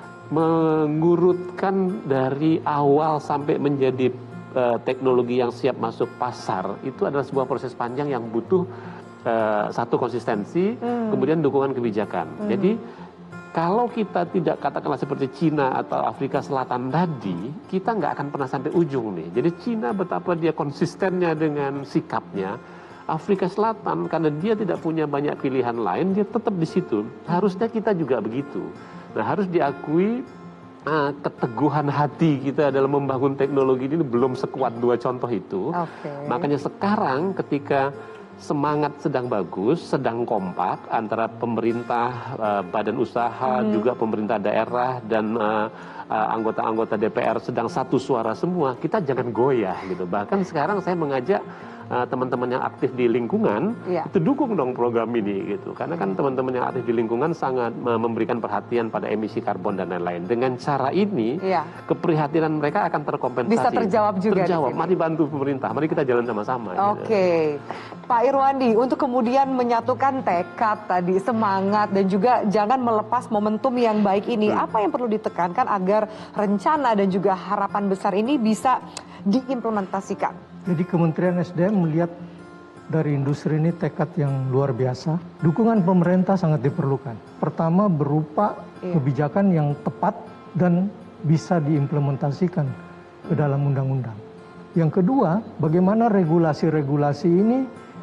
mengurutkan dari awal sampai menjadi uh, teknologi yang siap masuk pasar, itu adalah sebuah proses panjang yang butuh uh, satu konsistensi, hmm. kemudian dukungan kebijakan. Hmm. Jadi kalau kita tidak katakanlah seperti Cina atau Afrika Selatan tadi, kita nggak akan pernah sampai ujung nih. Jadi Cina betapa dia konsistennya dengan sikapnya, Afrika Selatan karena dia tidak punya banyak pilihan lain, dia tetap di situ. Harusnya kita juga begitu. Nah, harus diakui uh, keteguhan hati kita dalam membangun teknologi ini belum sekuat dua contoh itu. Okay. Makanya sekarang ketika semangat sedang bagus, sedang kompak antara pemerintah, uh, badan usaha, hmm. juga pemerintah daerah dan uh, uh, anggota-anggota D P R sedang satu suara semua, kita jangan goyah gitu. Bahkan sekarang saya mengajak uh, teman-teman yang aktif di lingkungan, ya. itu dukung dong program ini gitu. Karena kan teman-teman yang aktif di lingkungan sangat uh, memberikan perhatian pada emisi karbon dan lain-lain. Dengan cara ini, ya. keprihatinan mereka akan terkompensasi. Bisa terjawab juga. Terjawab. Mari bantu pemerintah, mari kita jalan sama-sama. Oke. Okay. Gitu. Pak Irwandi, untuk kemudian menyatukan tekad tadi, semangat, dan juga jangan melepas momentum yang baik ini, hmm. apa yang perlu ditekankan agar rencana dan juga harapan besar ini bisa diimplementasikan? Jadi Kementerian S D M melihat dari industri ini tekad yang luar biasa. Dukungan pemerintah sangat diperlukan. Pertama berupa iya. kebijakan yang tepat dan bisa diimplementasikan ke dalam undang-undang. Yang kedua, bagaimana regulasi-regulasi ini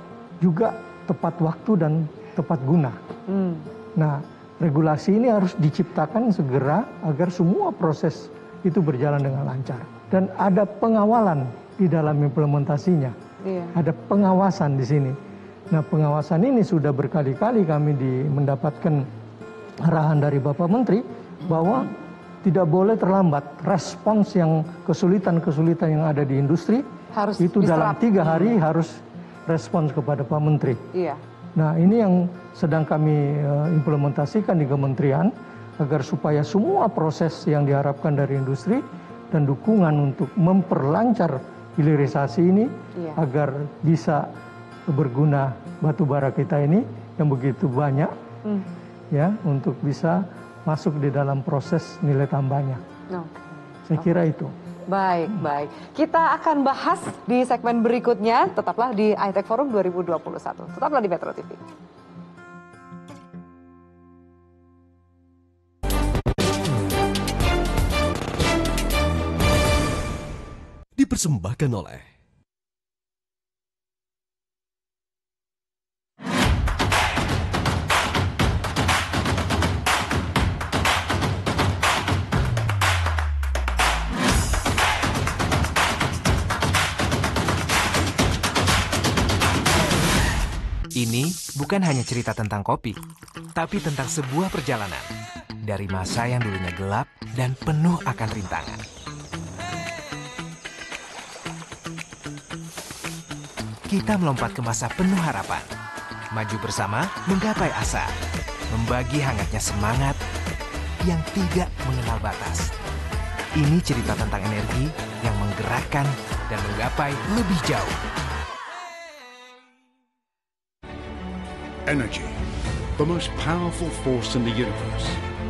juga tepat waktu dan tepat guna. Hmm. Nah, regulasi ini harus diciptakan segera agar semua proses itu berjalan dengan lancar. Dan ada pengawalan di dalam implementasinya. Iya. Ada pengawasan di sini. Nah, pengawasan ini sudah berkali-kali kami di, mendapatkan arahan dari Bapak Menteri bahwa tidak boleh terlambat. Respons yang kesulitan-kesulitan yang ada di industri harus itu diserap. Dalam tiga hari hmm. harus respons kepada Pak Menteri. Iya. Nah, ini yang sedang kami uh, implementasikan di kementerian agar supaya semua proses yang diharapkan dari industri dan dukungan untuk memperlancar hilirisasi ini iya. agar bisa berguna batubara kita ini yang begitu banyak hmm. ya untuk bisa masuk di dalam proses nilai tambahnya. Okay. Saya kira itu. Baik, baik. Kita akan bahas di segmen berikutnya. Tetaplah di I-Tech Forum dua ribu dua puluh satu. Tetaplah di Metro T V. Dipersembahkan oleh Ini bukan hanya cerita tentang kopi, tapi tentang sebuah perjalanan dari masa yang dulunya gelap dan penuh akan rintangan. Kita melompat ke masa penuh harapan, maju bersama menggapai asa, membagi hangatnya semangat yang tidak mengenal batas. Ini cerita tentang energi yang menggerakkan dan menggapai lebih jauh. Energy, the most powerful force in the universe.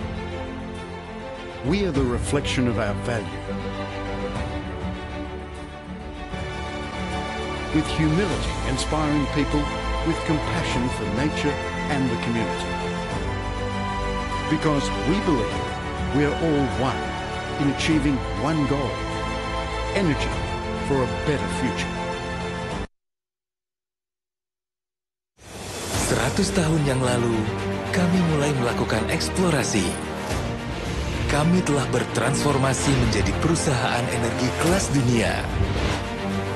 We are the reflection of our value. With humility, inspiring people with compassion for nature and the community. Because we believe we are all one in achieving one goal, energy for a better future. Seratus tahun yang lalu, kami mulai melakukan eksplorasi. Kami telah bertransformasi menjadi perusahaan energi kelas dunia.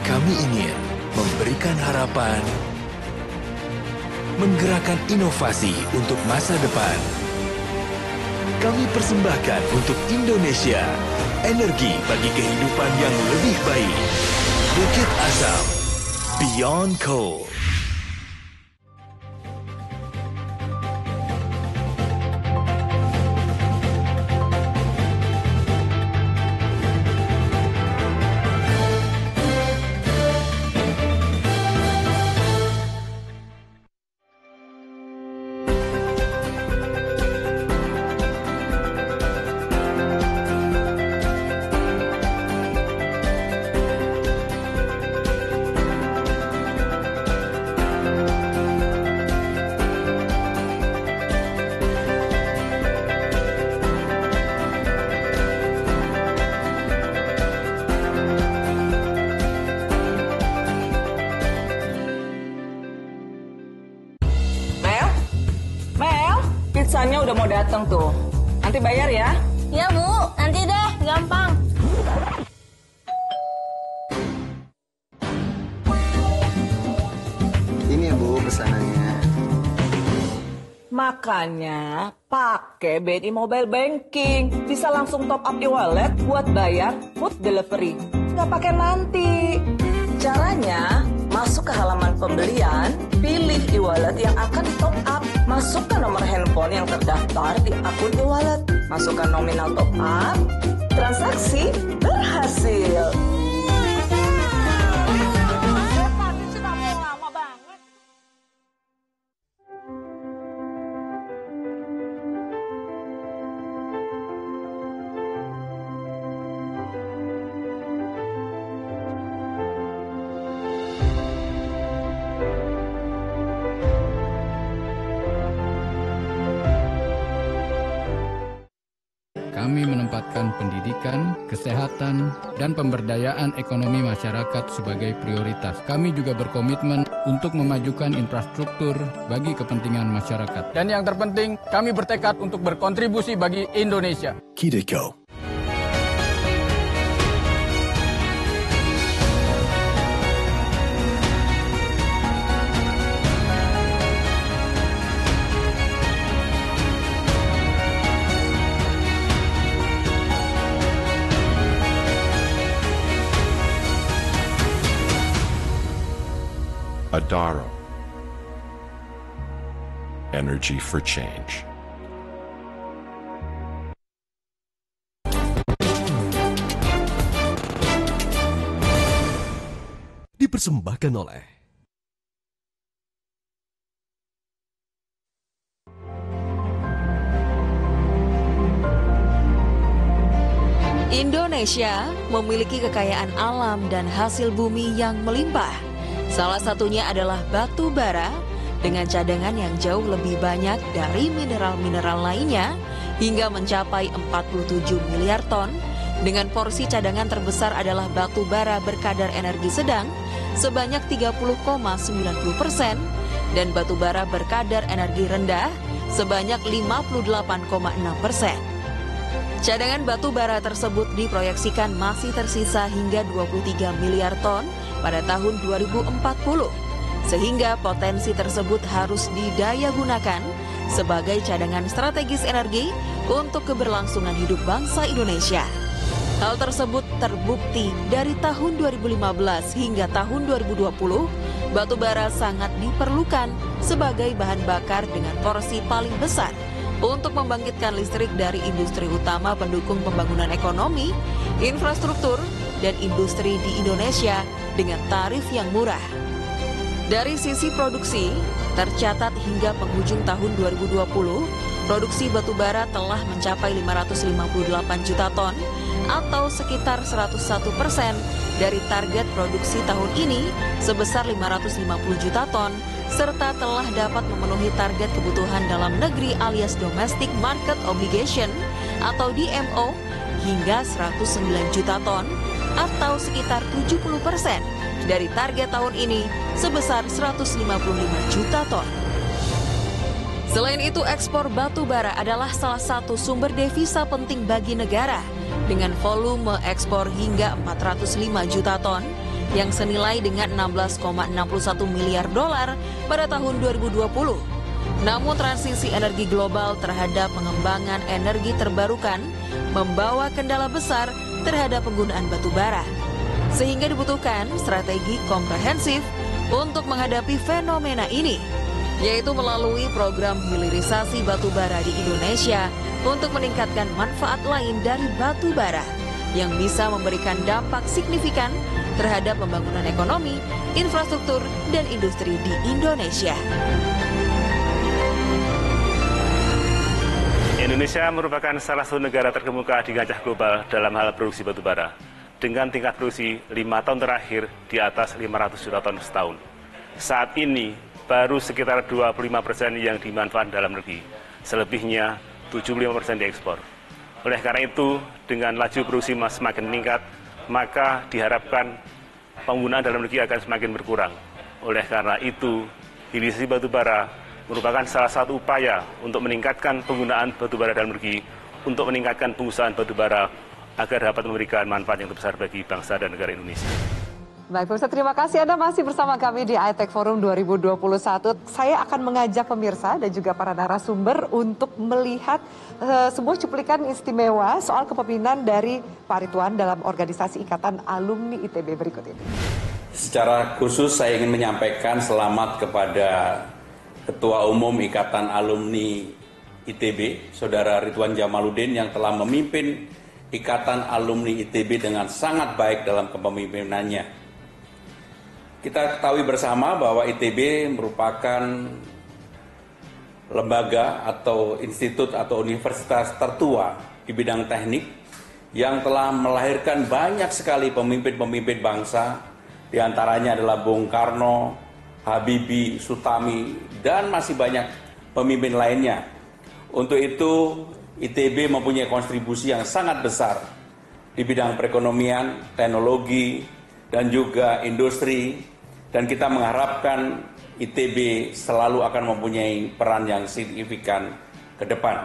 Kami ingin memberikan harapan, menggerakkan inovasi untuk masa depan. Kami persembahkan untuk Indonesia energi bagi kehidupan yang lebih baik. Bukit Asam, Beyond Coal. Pizzanya udah mau datang tuh. Nanti bayar ya? Ya Bu, nanti deh, gampang. Ini ya Bu pesanannya. Makanya pakai B N I Mobile Banking. Bisa langsung top up e-wallet buat bayar food delivery. Nggak pakai nanti. Caranya, masuk ke halaman pembelian, pilih e-wallet yang akan di top up. Masukkan nomor handphone yang terdaftar di akun e-wallet. Masukkan nominal top up. Transaksi berhasil. Kami menempatkan pendidikan, kesehatan, dan pemberdayaan ekonomi masyarakat sebagai prioritas. Kami juga berkomitmen untuk memajukan infrastruktur bagi kepentingan masyarakat. Dan yang terpenting, kami bertekad untuk berkontribusi bagi Indonesia. Kideko. Adaro. Energy for change. Dipersembahkan oleh Indonesia memiliki kekayaan alam dan hasil bumi yang melimpah. Salah satunya adalah batu bara dengan cadangan yang jauh lebih banyak dari mineral-mineral lainnya hingga mencapai empat puluh tujuh miliar ton. Dengan porsi cadangan terbesar adalah batu bara berkadar energi sedang sebanyak tiga puluh koma sembilan puluh persen dan batu bara berkadar energi rendah sebanyak lima puluh delapan koma enam persen. Cadangan batu bara tersebut diproyeksikan masih tersisa hingga dua puluh tiga miliar ton pada tahun dua ribu empat puluh, sehingga potensi tersebut harus didayagunakan sebagai cadangan strategis energi untuk keberlangsungan hidup bangsa Indonesia. Hal tersebut terbukti dari tahun dua ribu lima belas hingga tahun dua ribu dua puluh, batu bara sangat diperlukan sebagai bahan bakar dengan porsi paling besar untuk membangkitkan listrik dari industri utama pendukung pembangunan ekonomi, infrastruktur, dan industri di Indonesia dengan tarif yang murah. Dari sisi produksi, tercatat hingga penghujung tahun dua ribu dua puluh, produksi batubara telah mencapai lima ratus lima puluh delapan juta ton atau sekitar seratus satu persen dari target produksi tahun ini sebesar lima ratus lima puluh juta ton, serta telah dapat memenuhi target kebutuhan dalam negeri alias Domestic Market Obligation atau D M O hingga seratus sembilan juta ton atau sekitar tujuh puluh persen dari target tahun ini sebesar seratus lima puluh lima juta ton. Selain itu, ekspor batu bara adalah salah satu sumber devisa penting bagi negara dengan volume ekspor hingga empat ratus lima juta ton yang senilai dengan enam belas koma enam satu miliar dolar pada tahun dua ribu dua puluh. Namun transisi energi global terhadap pengembangan energi terbarukan membawa kendala besar terhadap penggunaan batu bara. Sehingga dibutuhkan strategi komprehensif untuk menghadapi fenomena ini, yaitu melalui program hilirisasi batu bara di Indonesia untuk meningkatkan manfaat lain dari batu bara yang bisa memberikan dampak signifikan terhadap pembangunan ekonomi, infrastruktur, dan industri di Indonesia. Indonesia merupakan salah satu negara terkemuka di kancah global dalam hal produksi batu bara, dengan tingkat produksi lima tahun terakhir di atas lima ratus juta ton setahun. Saat ini, baru sekitar dua puluh lima persen yang dimanfaatkan dalam negeri, selebihnya tujuh puluh lima persen diekspor. Oleh karena itu, dengan laju produksi semakin meningkat, maka diharapkan penggunaan dalam negeri akan semakin berkurang. Oleh karena itu, hilirisasi batu bara merupakan salah satu upaya untuk meningkatkan penggunaan batu bara dalam negeri, untuk meningkatkan pengusahaan batu bara agar dapat memberikan manfaat yang terbesar bagi bangsa dan negara Indonesia. Baik pemirsa, terima kasih Anda masih bersama kami di iTech Forum dua ribu dua puluh satu. Saya akan mengajak pemirsa dan juga para narasumber untuk melihat uh, sebuah cuplikan istimewa soal kepemimpinan dari Pak Ridwan dalam organisasi Ikatan Alumni I T B berikut ini. Secara khusus saya ingin menyampaikan selamat kepada Ketua Umum Ikatan Alumni I T B, Saudara Ridwan Jamaluddin, yang telah memimpin Ikatan Alumni I T B dengan sangat baik dalam kepemimpinannya. Kita ketahui bersama bahwa I T B merupakan lembaga atau institut atau universitas tertua di bidang teknik yang telah melahirkan banyak sekali pemimpin-pemimpin bangsa, diantaranya adalah Bung Karno, Habibie, Sutami, dan masih banyak pemimpin lainnya. Untuk itu, I T B mempunyai kontribusi yang sangat besar di bidang perekonomian, teknologi, dan juga industri, dan kita mengharapkan I T B selalu akan mempunyai peran yang signifikan ke depan.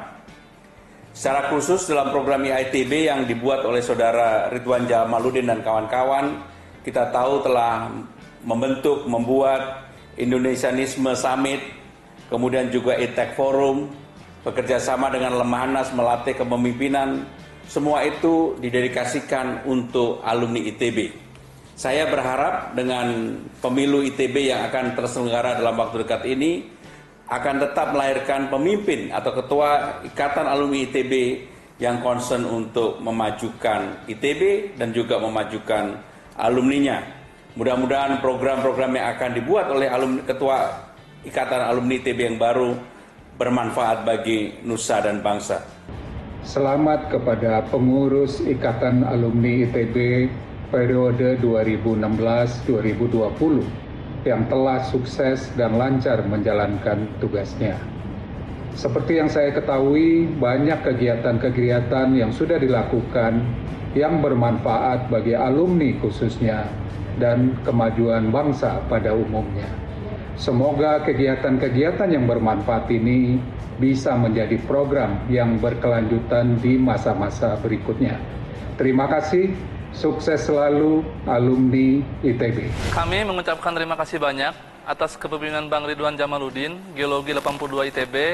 Secara khusus dalam program I T B yang dibuat oleh Saudara Ridwan Jamaluddin dan kawan-kawan, kita tahu telah membentuk, membuat Indonesianisme Summit, kemudian juga iTech Forum, bekerja sama dengan Lemhanas melatih kepemimpinan, semua itu didedikasikan untuk alumni I T B. Saya berharap dengan pemilu I T B yang akan terselenggara dalam waktu dekat ini, akan tetap melahirkan pemimpin atau ketua Ikatan Alumni I T B yang concern untuk memajukan I T B dan juga memajukan alumninya. Mudah-mudahan program-program yang akan dibuat oleh alumni, ketua Ikatan Alumni I T B yang baru bermanfaat bagi nusa dan bangsa. Selamat kepada pengurus Ikatan Alumni I T B periode dua ribu enam belas sampai dua ribu dua puluh yang telah sukses dan lancar menjalankan tugasnya. Seperti yang saya ketahui, banyak kegiatan-kegiatan yang sudah dilakukan yang bermanfaat bagi alumni khususnya dan kemajuan bangsa pada umumnya. Semoga kegiatan-kegiatan yang bermanfaat ini bisa menjadi program yang berkelanjutan di masa-masa berikutnya. Terima kasih. Sukses selalu alumni I T B. Kami mengucapkan terima kasih banyak atas kepemimpinan Bang Ridwan Jamaluddin, Geologi delapan puluh dua I T B,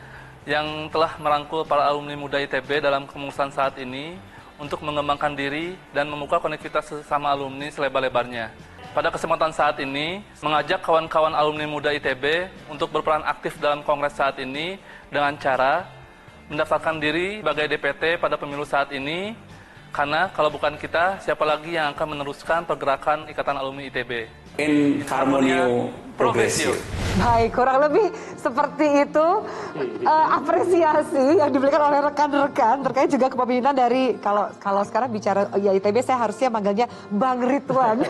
yang telah merangkul para alumni muda I T B dalam kepengurusan saat ini untuk mengembangkan diri dan membuka konektivitas sesama alumni selebar-lebarnya. Pada kesempatan saat ini, mengajak kawan-kawan alumni muda I T B untuk berperan aktif dalam kongres saat ini dengan cara mendaftarkan diri sebagai D P T pada pemilu saat ini. Karena kalau bukan kita, siapa lagi yang akan meneruskan pergerakan Ikatan Alumni I T B? In harmonio progressio. Baik, kurang lebih seperti itu uh, apresiasi yang diberikan oleh rekan-rekan terkait juga kepemimpinan dari, kalau kalau sekarang bicara ya I T B, saya harusnya manggilnya Bang Ridwan.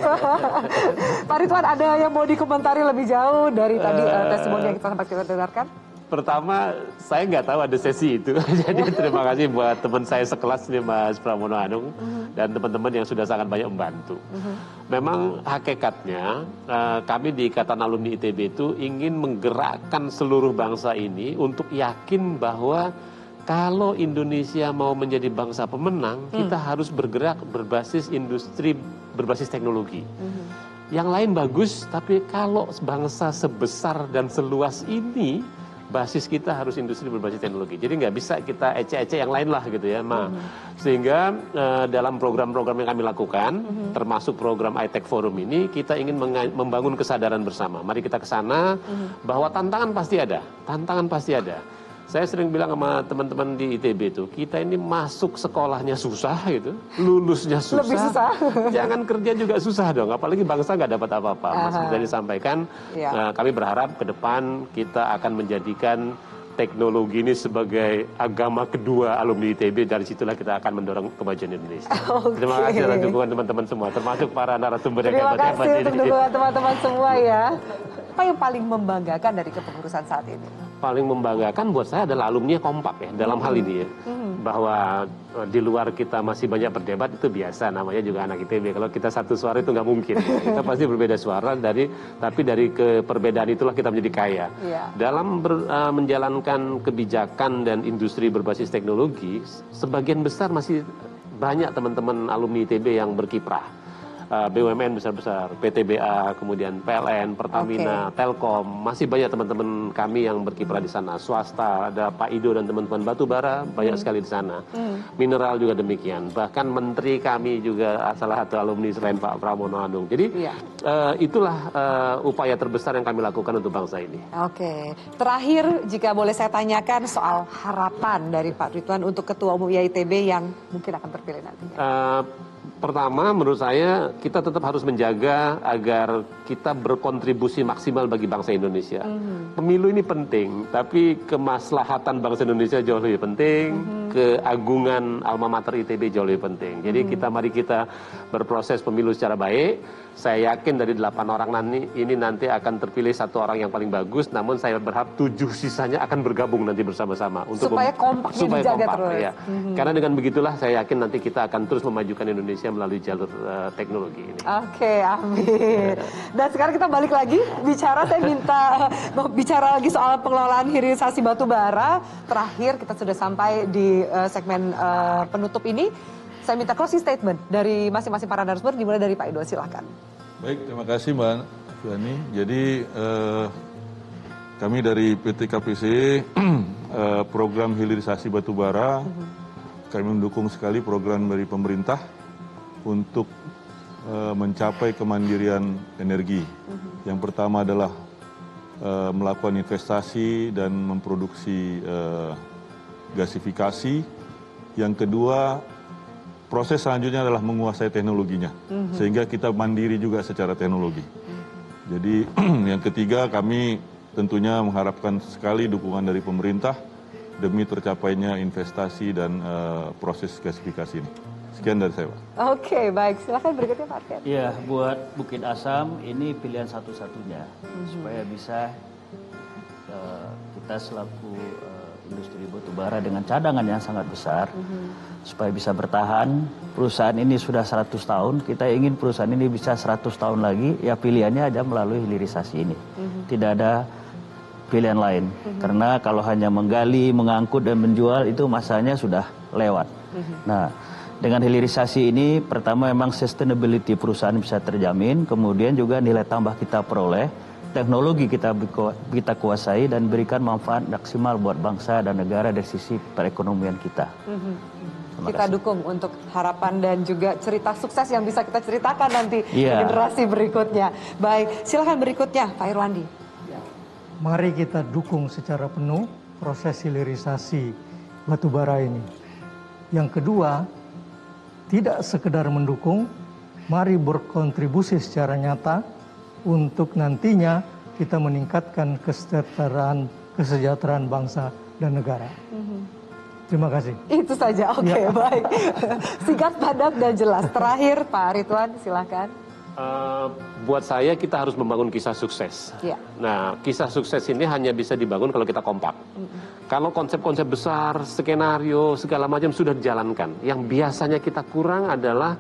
Pak Ridwan, ada yang mau dikomentari lebih jauh dari tadi uh, testimoni yang kita sempat kita dengarkan? Pertama, saya nggak tahu ada sesi itu. Jadi terima kasih buat teman saya sekelas nih, Mas Pramono Anung, uh-huh. dan teman-teman yang sudah sangat banyak membantu. Uh-huh. Memang hakikatnya uh, kami di Ikatan Alumni I T B itu ingin menggerakkan seluruh bangsa ini untuk yakin bahwa Kalau Indonesia mau menjadi bangsa pemenang, hmm. kita harus bergerak berbasis industri, berbasis teknologi. Hmm. Yang lain bagus, tapi kalau bangsa sebesar dan seluas ini, basis kita harus industri berbasis teknologi. Jadi nggak bisa kita ece-ece yang lain lah gitu ya, Ma. Hmm. Sehingga uh, dalam program-program yang kami lakukan, hmm. termasuk program I-Tech Forum ini, kita ingin membangun kesadaran bersama. Mari kita ke sana, hmm. bahwa tantangan pasti ada, tantangan pasti ada. Saya sering bilang sama teman-teman di I T B itu, kita ini masuk sekolahnya susah gitu, lulusnya susah, lebih susah. Jangan kerja juga susah dong, apalagi bangsa nggak dapat apa-apa. Mas sudah disampaikan, ya. uh, kami berharap ke depan kita akan menjadikan teknologi ini sebagai agama kedua alumni I T B, dari situlah kita akan mendorong kemajuan Indonesia. Okay. Terima kasih atas dukungan teman-teman semua, termasuk para narasumber yang hebat-hebat ini. Terima kasih untuk dukungan teman-teman semua ya. Apa yang paling membanggakan dari kepengurusan saat ini? Paling membanggakan buat saya adalah alumni kompak ya dalam hmm. hal ini ya. Hmm. Bahwa uh, di luar kita masih banyak berdebat itu biasa, namanya juga anak I T B. Kalau kita satu suara itu nggak mungkin. Kita pasti berbeda suara, dari tapi dari ke perbedaan itulah kita menjadi kaya. Yeah. Dalam ber, uh, menjalankan kebijakan dan industri berbasis teknologi, sebagian besar masih banyak teman-teman alumni I T B yang berkiprah. Uh, B U M N besar-besar, P T B A, kemudian P L N, Pertamina, okay. Telkom, masih banyak teman-teman kami yang berkiprah di sana. Swasta, ada Pak Ido dan teman-teman batu bara, banyak hmm. sekali di sana. Hmm. Mineral juga demikian. Bahkan menteri kami juga salah satu alumni selain Pak Pramono Anung. Jadi yeah. uh, itulah uh, upaya terbesar yang kami lakukan untuk bangsa ini. Oke, okay. Terakhir jika boleh saya tanyakan soal harapan dari Pak Ridwan untuk Ketua Umum I T B yang mungkin akan terpilih nantinya. Uh, Pertama, menurut saya kita tetap harus menjaga agar kita berkontribusi maksimal bagi bangsa Indonesia. Mm-hmm. Pemilu ini penting, tapi kemaslahatan bangsa Indonesia jauh lebih penting, mm-hmm. keagungan alma mater I T B jauh lebih penting. Jadi mm-hmm. kita mari kita berproses pemilu secara baik. Saya yakin dari delapan orang nanti ini nanti akan terpilih satu orang yang paling bagus, namun saya berharap tujuh sisanya akan bergabung nanti bersama-sama untuk supaya kompak supaya dijaga kompak, terus. Ya. Mm-hmm. Karena dengan begitulah saya yakin nanti kita akan terus memajukan Indonesia melalui jalur uh, teknologi ini. Oke, okay, amin. Dan sekarang kita balik lagi bicara, saya minta bicara lagi soal pengelolaan hilirisasi batu bara. Terakhir kita sudah sampai di uh, segmen uh, penutup ini. Saya minta closing statement dari masing-masing para narasumber, dimulai dari Pak Ido, silakan. Baik, terima kasih Mbak Fiani. Jadi eh, kami dari P T K P C eh, program hilirisasi batubara, uh-huh. kami mendukung sekali program dari pemerintah untuk eh, mencapai kemandirian energi. Uh-huh. Yang pertama adalah eh, melakukan investasi dan memproduksi eh, gasifikasi. Yang kedua, proses selanjutnya adalah menguasai teknologinya, mm-hmm. sehingga kita mandiri juga secara teknologi. Mm-hmm. Jadi yang ketiga, kami tentunya mengharapkan sekali dukungan dari pemerintah demi tercapainya investasi dan uh, proses gasifikasi ini. Sekian dari saya, Pak. Oke, okay, baik. Silakan berikutnya, Pak Fiat. Iya, buat Bukit Asam ini pilihan satu-satunya mm-hmm. supaya bisa uh, kita selaku uh, industri batubara dengan cadangan yang sangat besar. Mm-hmm. Supaya bisa bertahan, perusahaan ini sudah seratus tahun, kita ingin perusahaan ini bisa seratus tahun lagi, ya pilihannya aja melalui hilirisasi ini. Mm-hmm. Tidak ada pilihan lain, mm-hmm. karena kalau hanya menggali, mengangkut dan menjual itu masanya sudah lewat. Mm-hmm. Nah, dengan hilirisasi ini pertama memang sustainability perusahaan bisa terjamin, kemudian juga nilai tambah kita peroleh, teknologi kita kita kuasai dan berikan manfaat maksimal buat bangsa dan negara dari sisi perekonomian kita. Mm-hmm. Kita dukung untuk harapan dan juga cerita sukses yang bisa kita ceritakan nanti yeah. generasi berikutnya. Baik, silakan berikutnya Pak Irwandi. Mari kita dukung secara penuh proses hilirisasi batubara ini. Yang kedua, tidak sekedar mendukung, mari berkontribusi secara nyata untuk nantinya kita meningkatkan kesejahteraan kesejahteraan bangsa dan negara. Mm-hmm. Terima kasih. Itu saja, oke okay, ya. Baik. Singkat, padat, dan jelas. Terakhir Pak Ridwan, silakan. Uh, buat saya kita harus membangun kisah sukses. Ya. Nah, kisah sukses ini hanya bisa dibangun kalau kita kompak. Mm-hmm. Kalau konsep-konsep besar, skenario, segala macam sudah dijalankan. Yang biasanya kita kurang adalah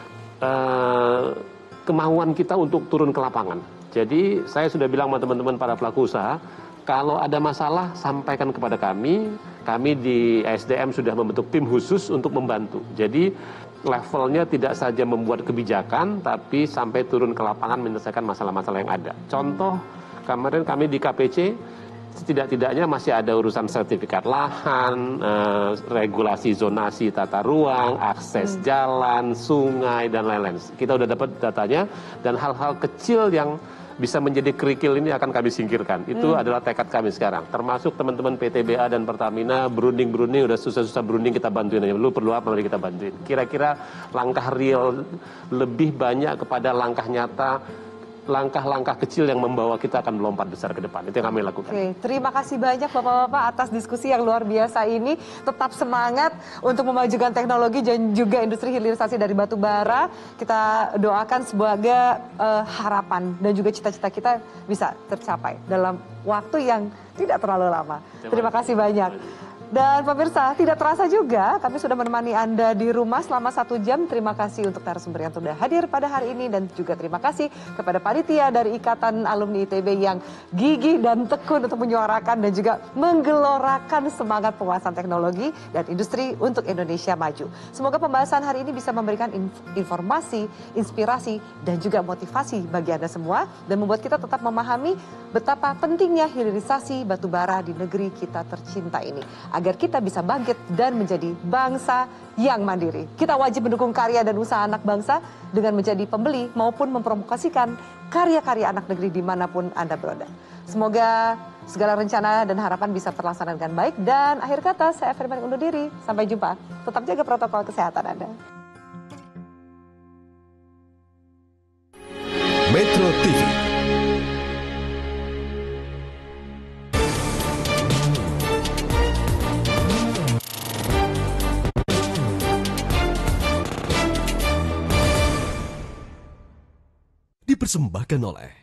uh, kemauan kita untuk turun ke lapangan. Jadi saya sudah bilang sama teman-teman para pelaku usaha, kalau ada masalah sampaikan kepada kami. Kami di S D M sudah membentuk tim khusus untuk membantu. Jadi levelnya tidak saja membuat kebijakan, tapi sampai turun ke lapangan menyelesaikan masalah-masalah yang ada. Contoh, kemarin kami di K P C, setidak-tidaknya masih ada urusan sertifikat lahan, eh, regulasi zonasi tata ruang, akses hmm. jalan, sungai, dan lain-lain. Kita udah dapat datanya, dan hal-hal kecil yang bisa menjadi kerikil ini akan kami singkirkan. Itu hmm. adalah tekad kami sekarang. Termasuk teman-teman P T B A dan Pertamina, berunding-berunding, udah susah-susah berunding, kita bantuin aja. Lu perlu apa, mari kita bantuin. Kira-kira langkah real lebih banyak kepada langkah nyata, langkah-langkah kecil yang membawa kita akan melompat besar ke depan. Itu yang kami lakukan. Oke, terima kasih banyak Bapak-Bapak atas diskusi yang luar biasa ini. Tetap semangat untuk memajukan teknologi dan juga industri hilirisasi dari batu bara. Kita doakan sebagai uh, harapan dan juga cita-cita kita bisa tercapai dalam waktu yang tidak terlalu lama. Terima kasih banyak. Dan pemirsa, tidak terasa juga kami sudah menemani Anda di rumah selama satu jam. Terima kasih untuk narasumber yang sudah hadir pada hari ini. Dan juga terima kasih kepada panitia dari Ikatan Alumni I T B yang gigih dan tekun untuk menyuarakan dan juga menggelorakan semangat penguasaan teknologi dan industri untuk Indonesia maju. Semoga pembahasan hari ini bisa memberikan informasi, inspirasi, dan juga motivasi bagi Anda semua. Dan membuat kita tetap memahami betapa pentingnya hilirisasi batubara di negeri kita tercinta ini. Agar kita bisa bangkit dan menjadi bangsa yang mandiri. Kita wajib mendukung karya dan usaha anak bangsa dengan menjadi pembeli maupun mempromosikan karya-karya anak negeri dimanapun Anda berada. Semoga segala rencana dan harapan bisa terlaksana dengan baik. Dan akhir kata, saya Firman undur diri. Sampai jumpa. Tetap jaga protokol kesehatan Anda. Metro T V. Dipersembahkan oleh